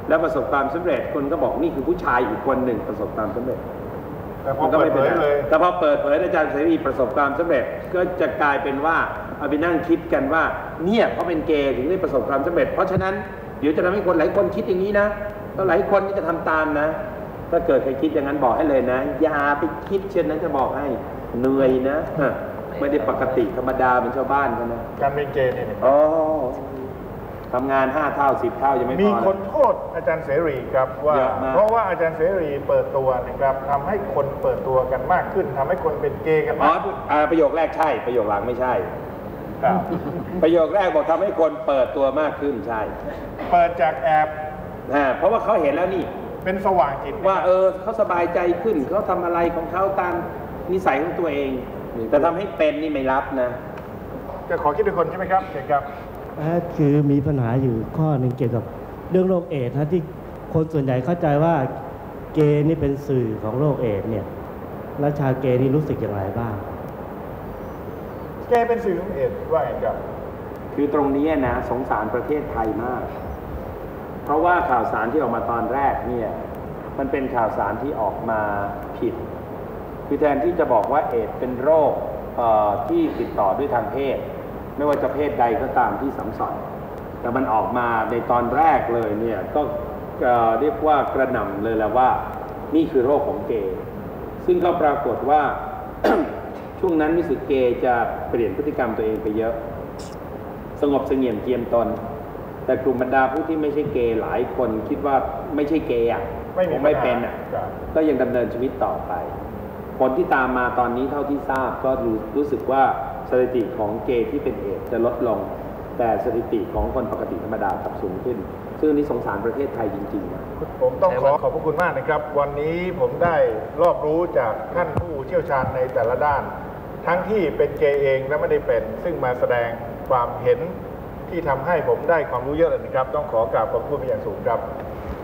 แล้วประสบความสำเร็จคนก็บอกนี่คือผู้ชายอีกคนหนึ่งประสบความสำเร็จแต่พอเปิดเผยเลยแต่พอเปิดเผยอาจารย์เสรีประสบความสำเร็จก็จะกลายเป็นว่าเอาไปนั่งคิดกันว่าเนี่ยเพราะเป็นเกย์ถึงได้ประสบความสำเร็จเพราะฉะนั้นเดี๋ยวจะทำให้คนหลายคนคิดอย่างนี้นะแล้วหลายคนก็จะทำตามนะถ้าเกิดใครคิดอย่างนั้นบอกให้เลยนะอย่าไปคิดเช่นนั้นจะบอกให้เหนื่อยนะไม่ได้ปกติธรรมดาเป็นชาวบ้านเขานะการเป็นเกย์เนี่ยทำงาน5 เท่า 10 เท่ายังไม่พอมีคนโทษอาจารย์เสรีครับว่าเพราะว่าอาจารย์เสรีเปิดตัวนะครับทำให้คนเปิดตัวกันมากขึ้นทำให้คนเป็นเกย์กันมากขึ้นประโยคแรกใช่ประโยคหลังไม่ใช่ประโยคแรกบอกทำให้คนเปิดตัวมากขึ้นใช่เปิดจากแอบเพราะว่าเขาเห็นแล้วนี่เป็นสว่างจิตว่าเขาสบายใจขึ้นเขาทำอะไรของเขาตามนิสัยของตัวเองแต่ทำให้เป็นนี่ไม่รับนะจะขอคิดด้วยคนใช่ไหมครับเช่นครับคือมีปัญหาอยู่ข้อหนึ่งเกี่ยวกับเรื่องโรคเอดส์ที่คนส่วนใหญ่เข้าใจว่าเกย์นี่เป็นสื่อของโรคเอดส์เนี่ยแล้วชาวเกย์นี่รู้สึกอย่างไรบ้างเกย์เป็นสื่อของเอดส์ว่าไงครับคือตรงนี้นะสงสารประเทศไทยมากเพราะว่าข่าวสารที่ออกมาตอนแรกเนี่ยมันเป็นข่าวสารที่ออกมาผิดคือแทนที่จะบอกว่าเอดส์เป็นโรคที่ติดต่อด้วยทางเพศไม่ว่าจะเพศใดก็ตามที่สัมผัสแต่มันออกมาในตอนแรกเลยเนี่ยก็เรียกว่ากระหน่ำเลยแล้วว่านี่คือโรคของเกย์ซึ่งก็ปรากฏว่า ช่วงนั้นมิสึเกย์จะเปลี่ยนพฤติกรรมตัวเองไปเยอะสงบเสงี่ยมเจียมตนแต่กลุ่มบรรดาผู้ที่ไม่ใช่เกย์หลายคนคิดว่าไม่ใช่เกย์ไม่เป็นก็ยังดำเนินชีวิตต่อไปผลที่ตามมาตอนนี้เท่าที่ทราบก็รู้สึกว่าสถิติของเกย์ที่เป็นเอดส์จะลดลงแต่สถิติของคนปกติธรรมดากลับสูงขึ้นซึ่งนี้สงสารประเทศไทยจริงๆนะผมต้องขอบพระคุณมากนะครับวันนี้ผมได้รอบรู้จากท่านผู้เชี่ยวชาญในแต่ละด้านทั้งที่เป็นเกย์เองและไม่ได้เป็นซึ่งมาแสดงความเห็นที่ทำให้ผมได้ความรู้เยอะเลยนะครับต้องขอกราบขอบคุณเป็นอย่างสูงครับ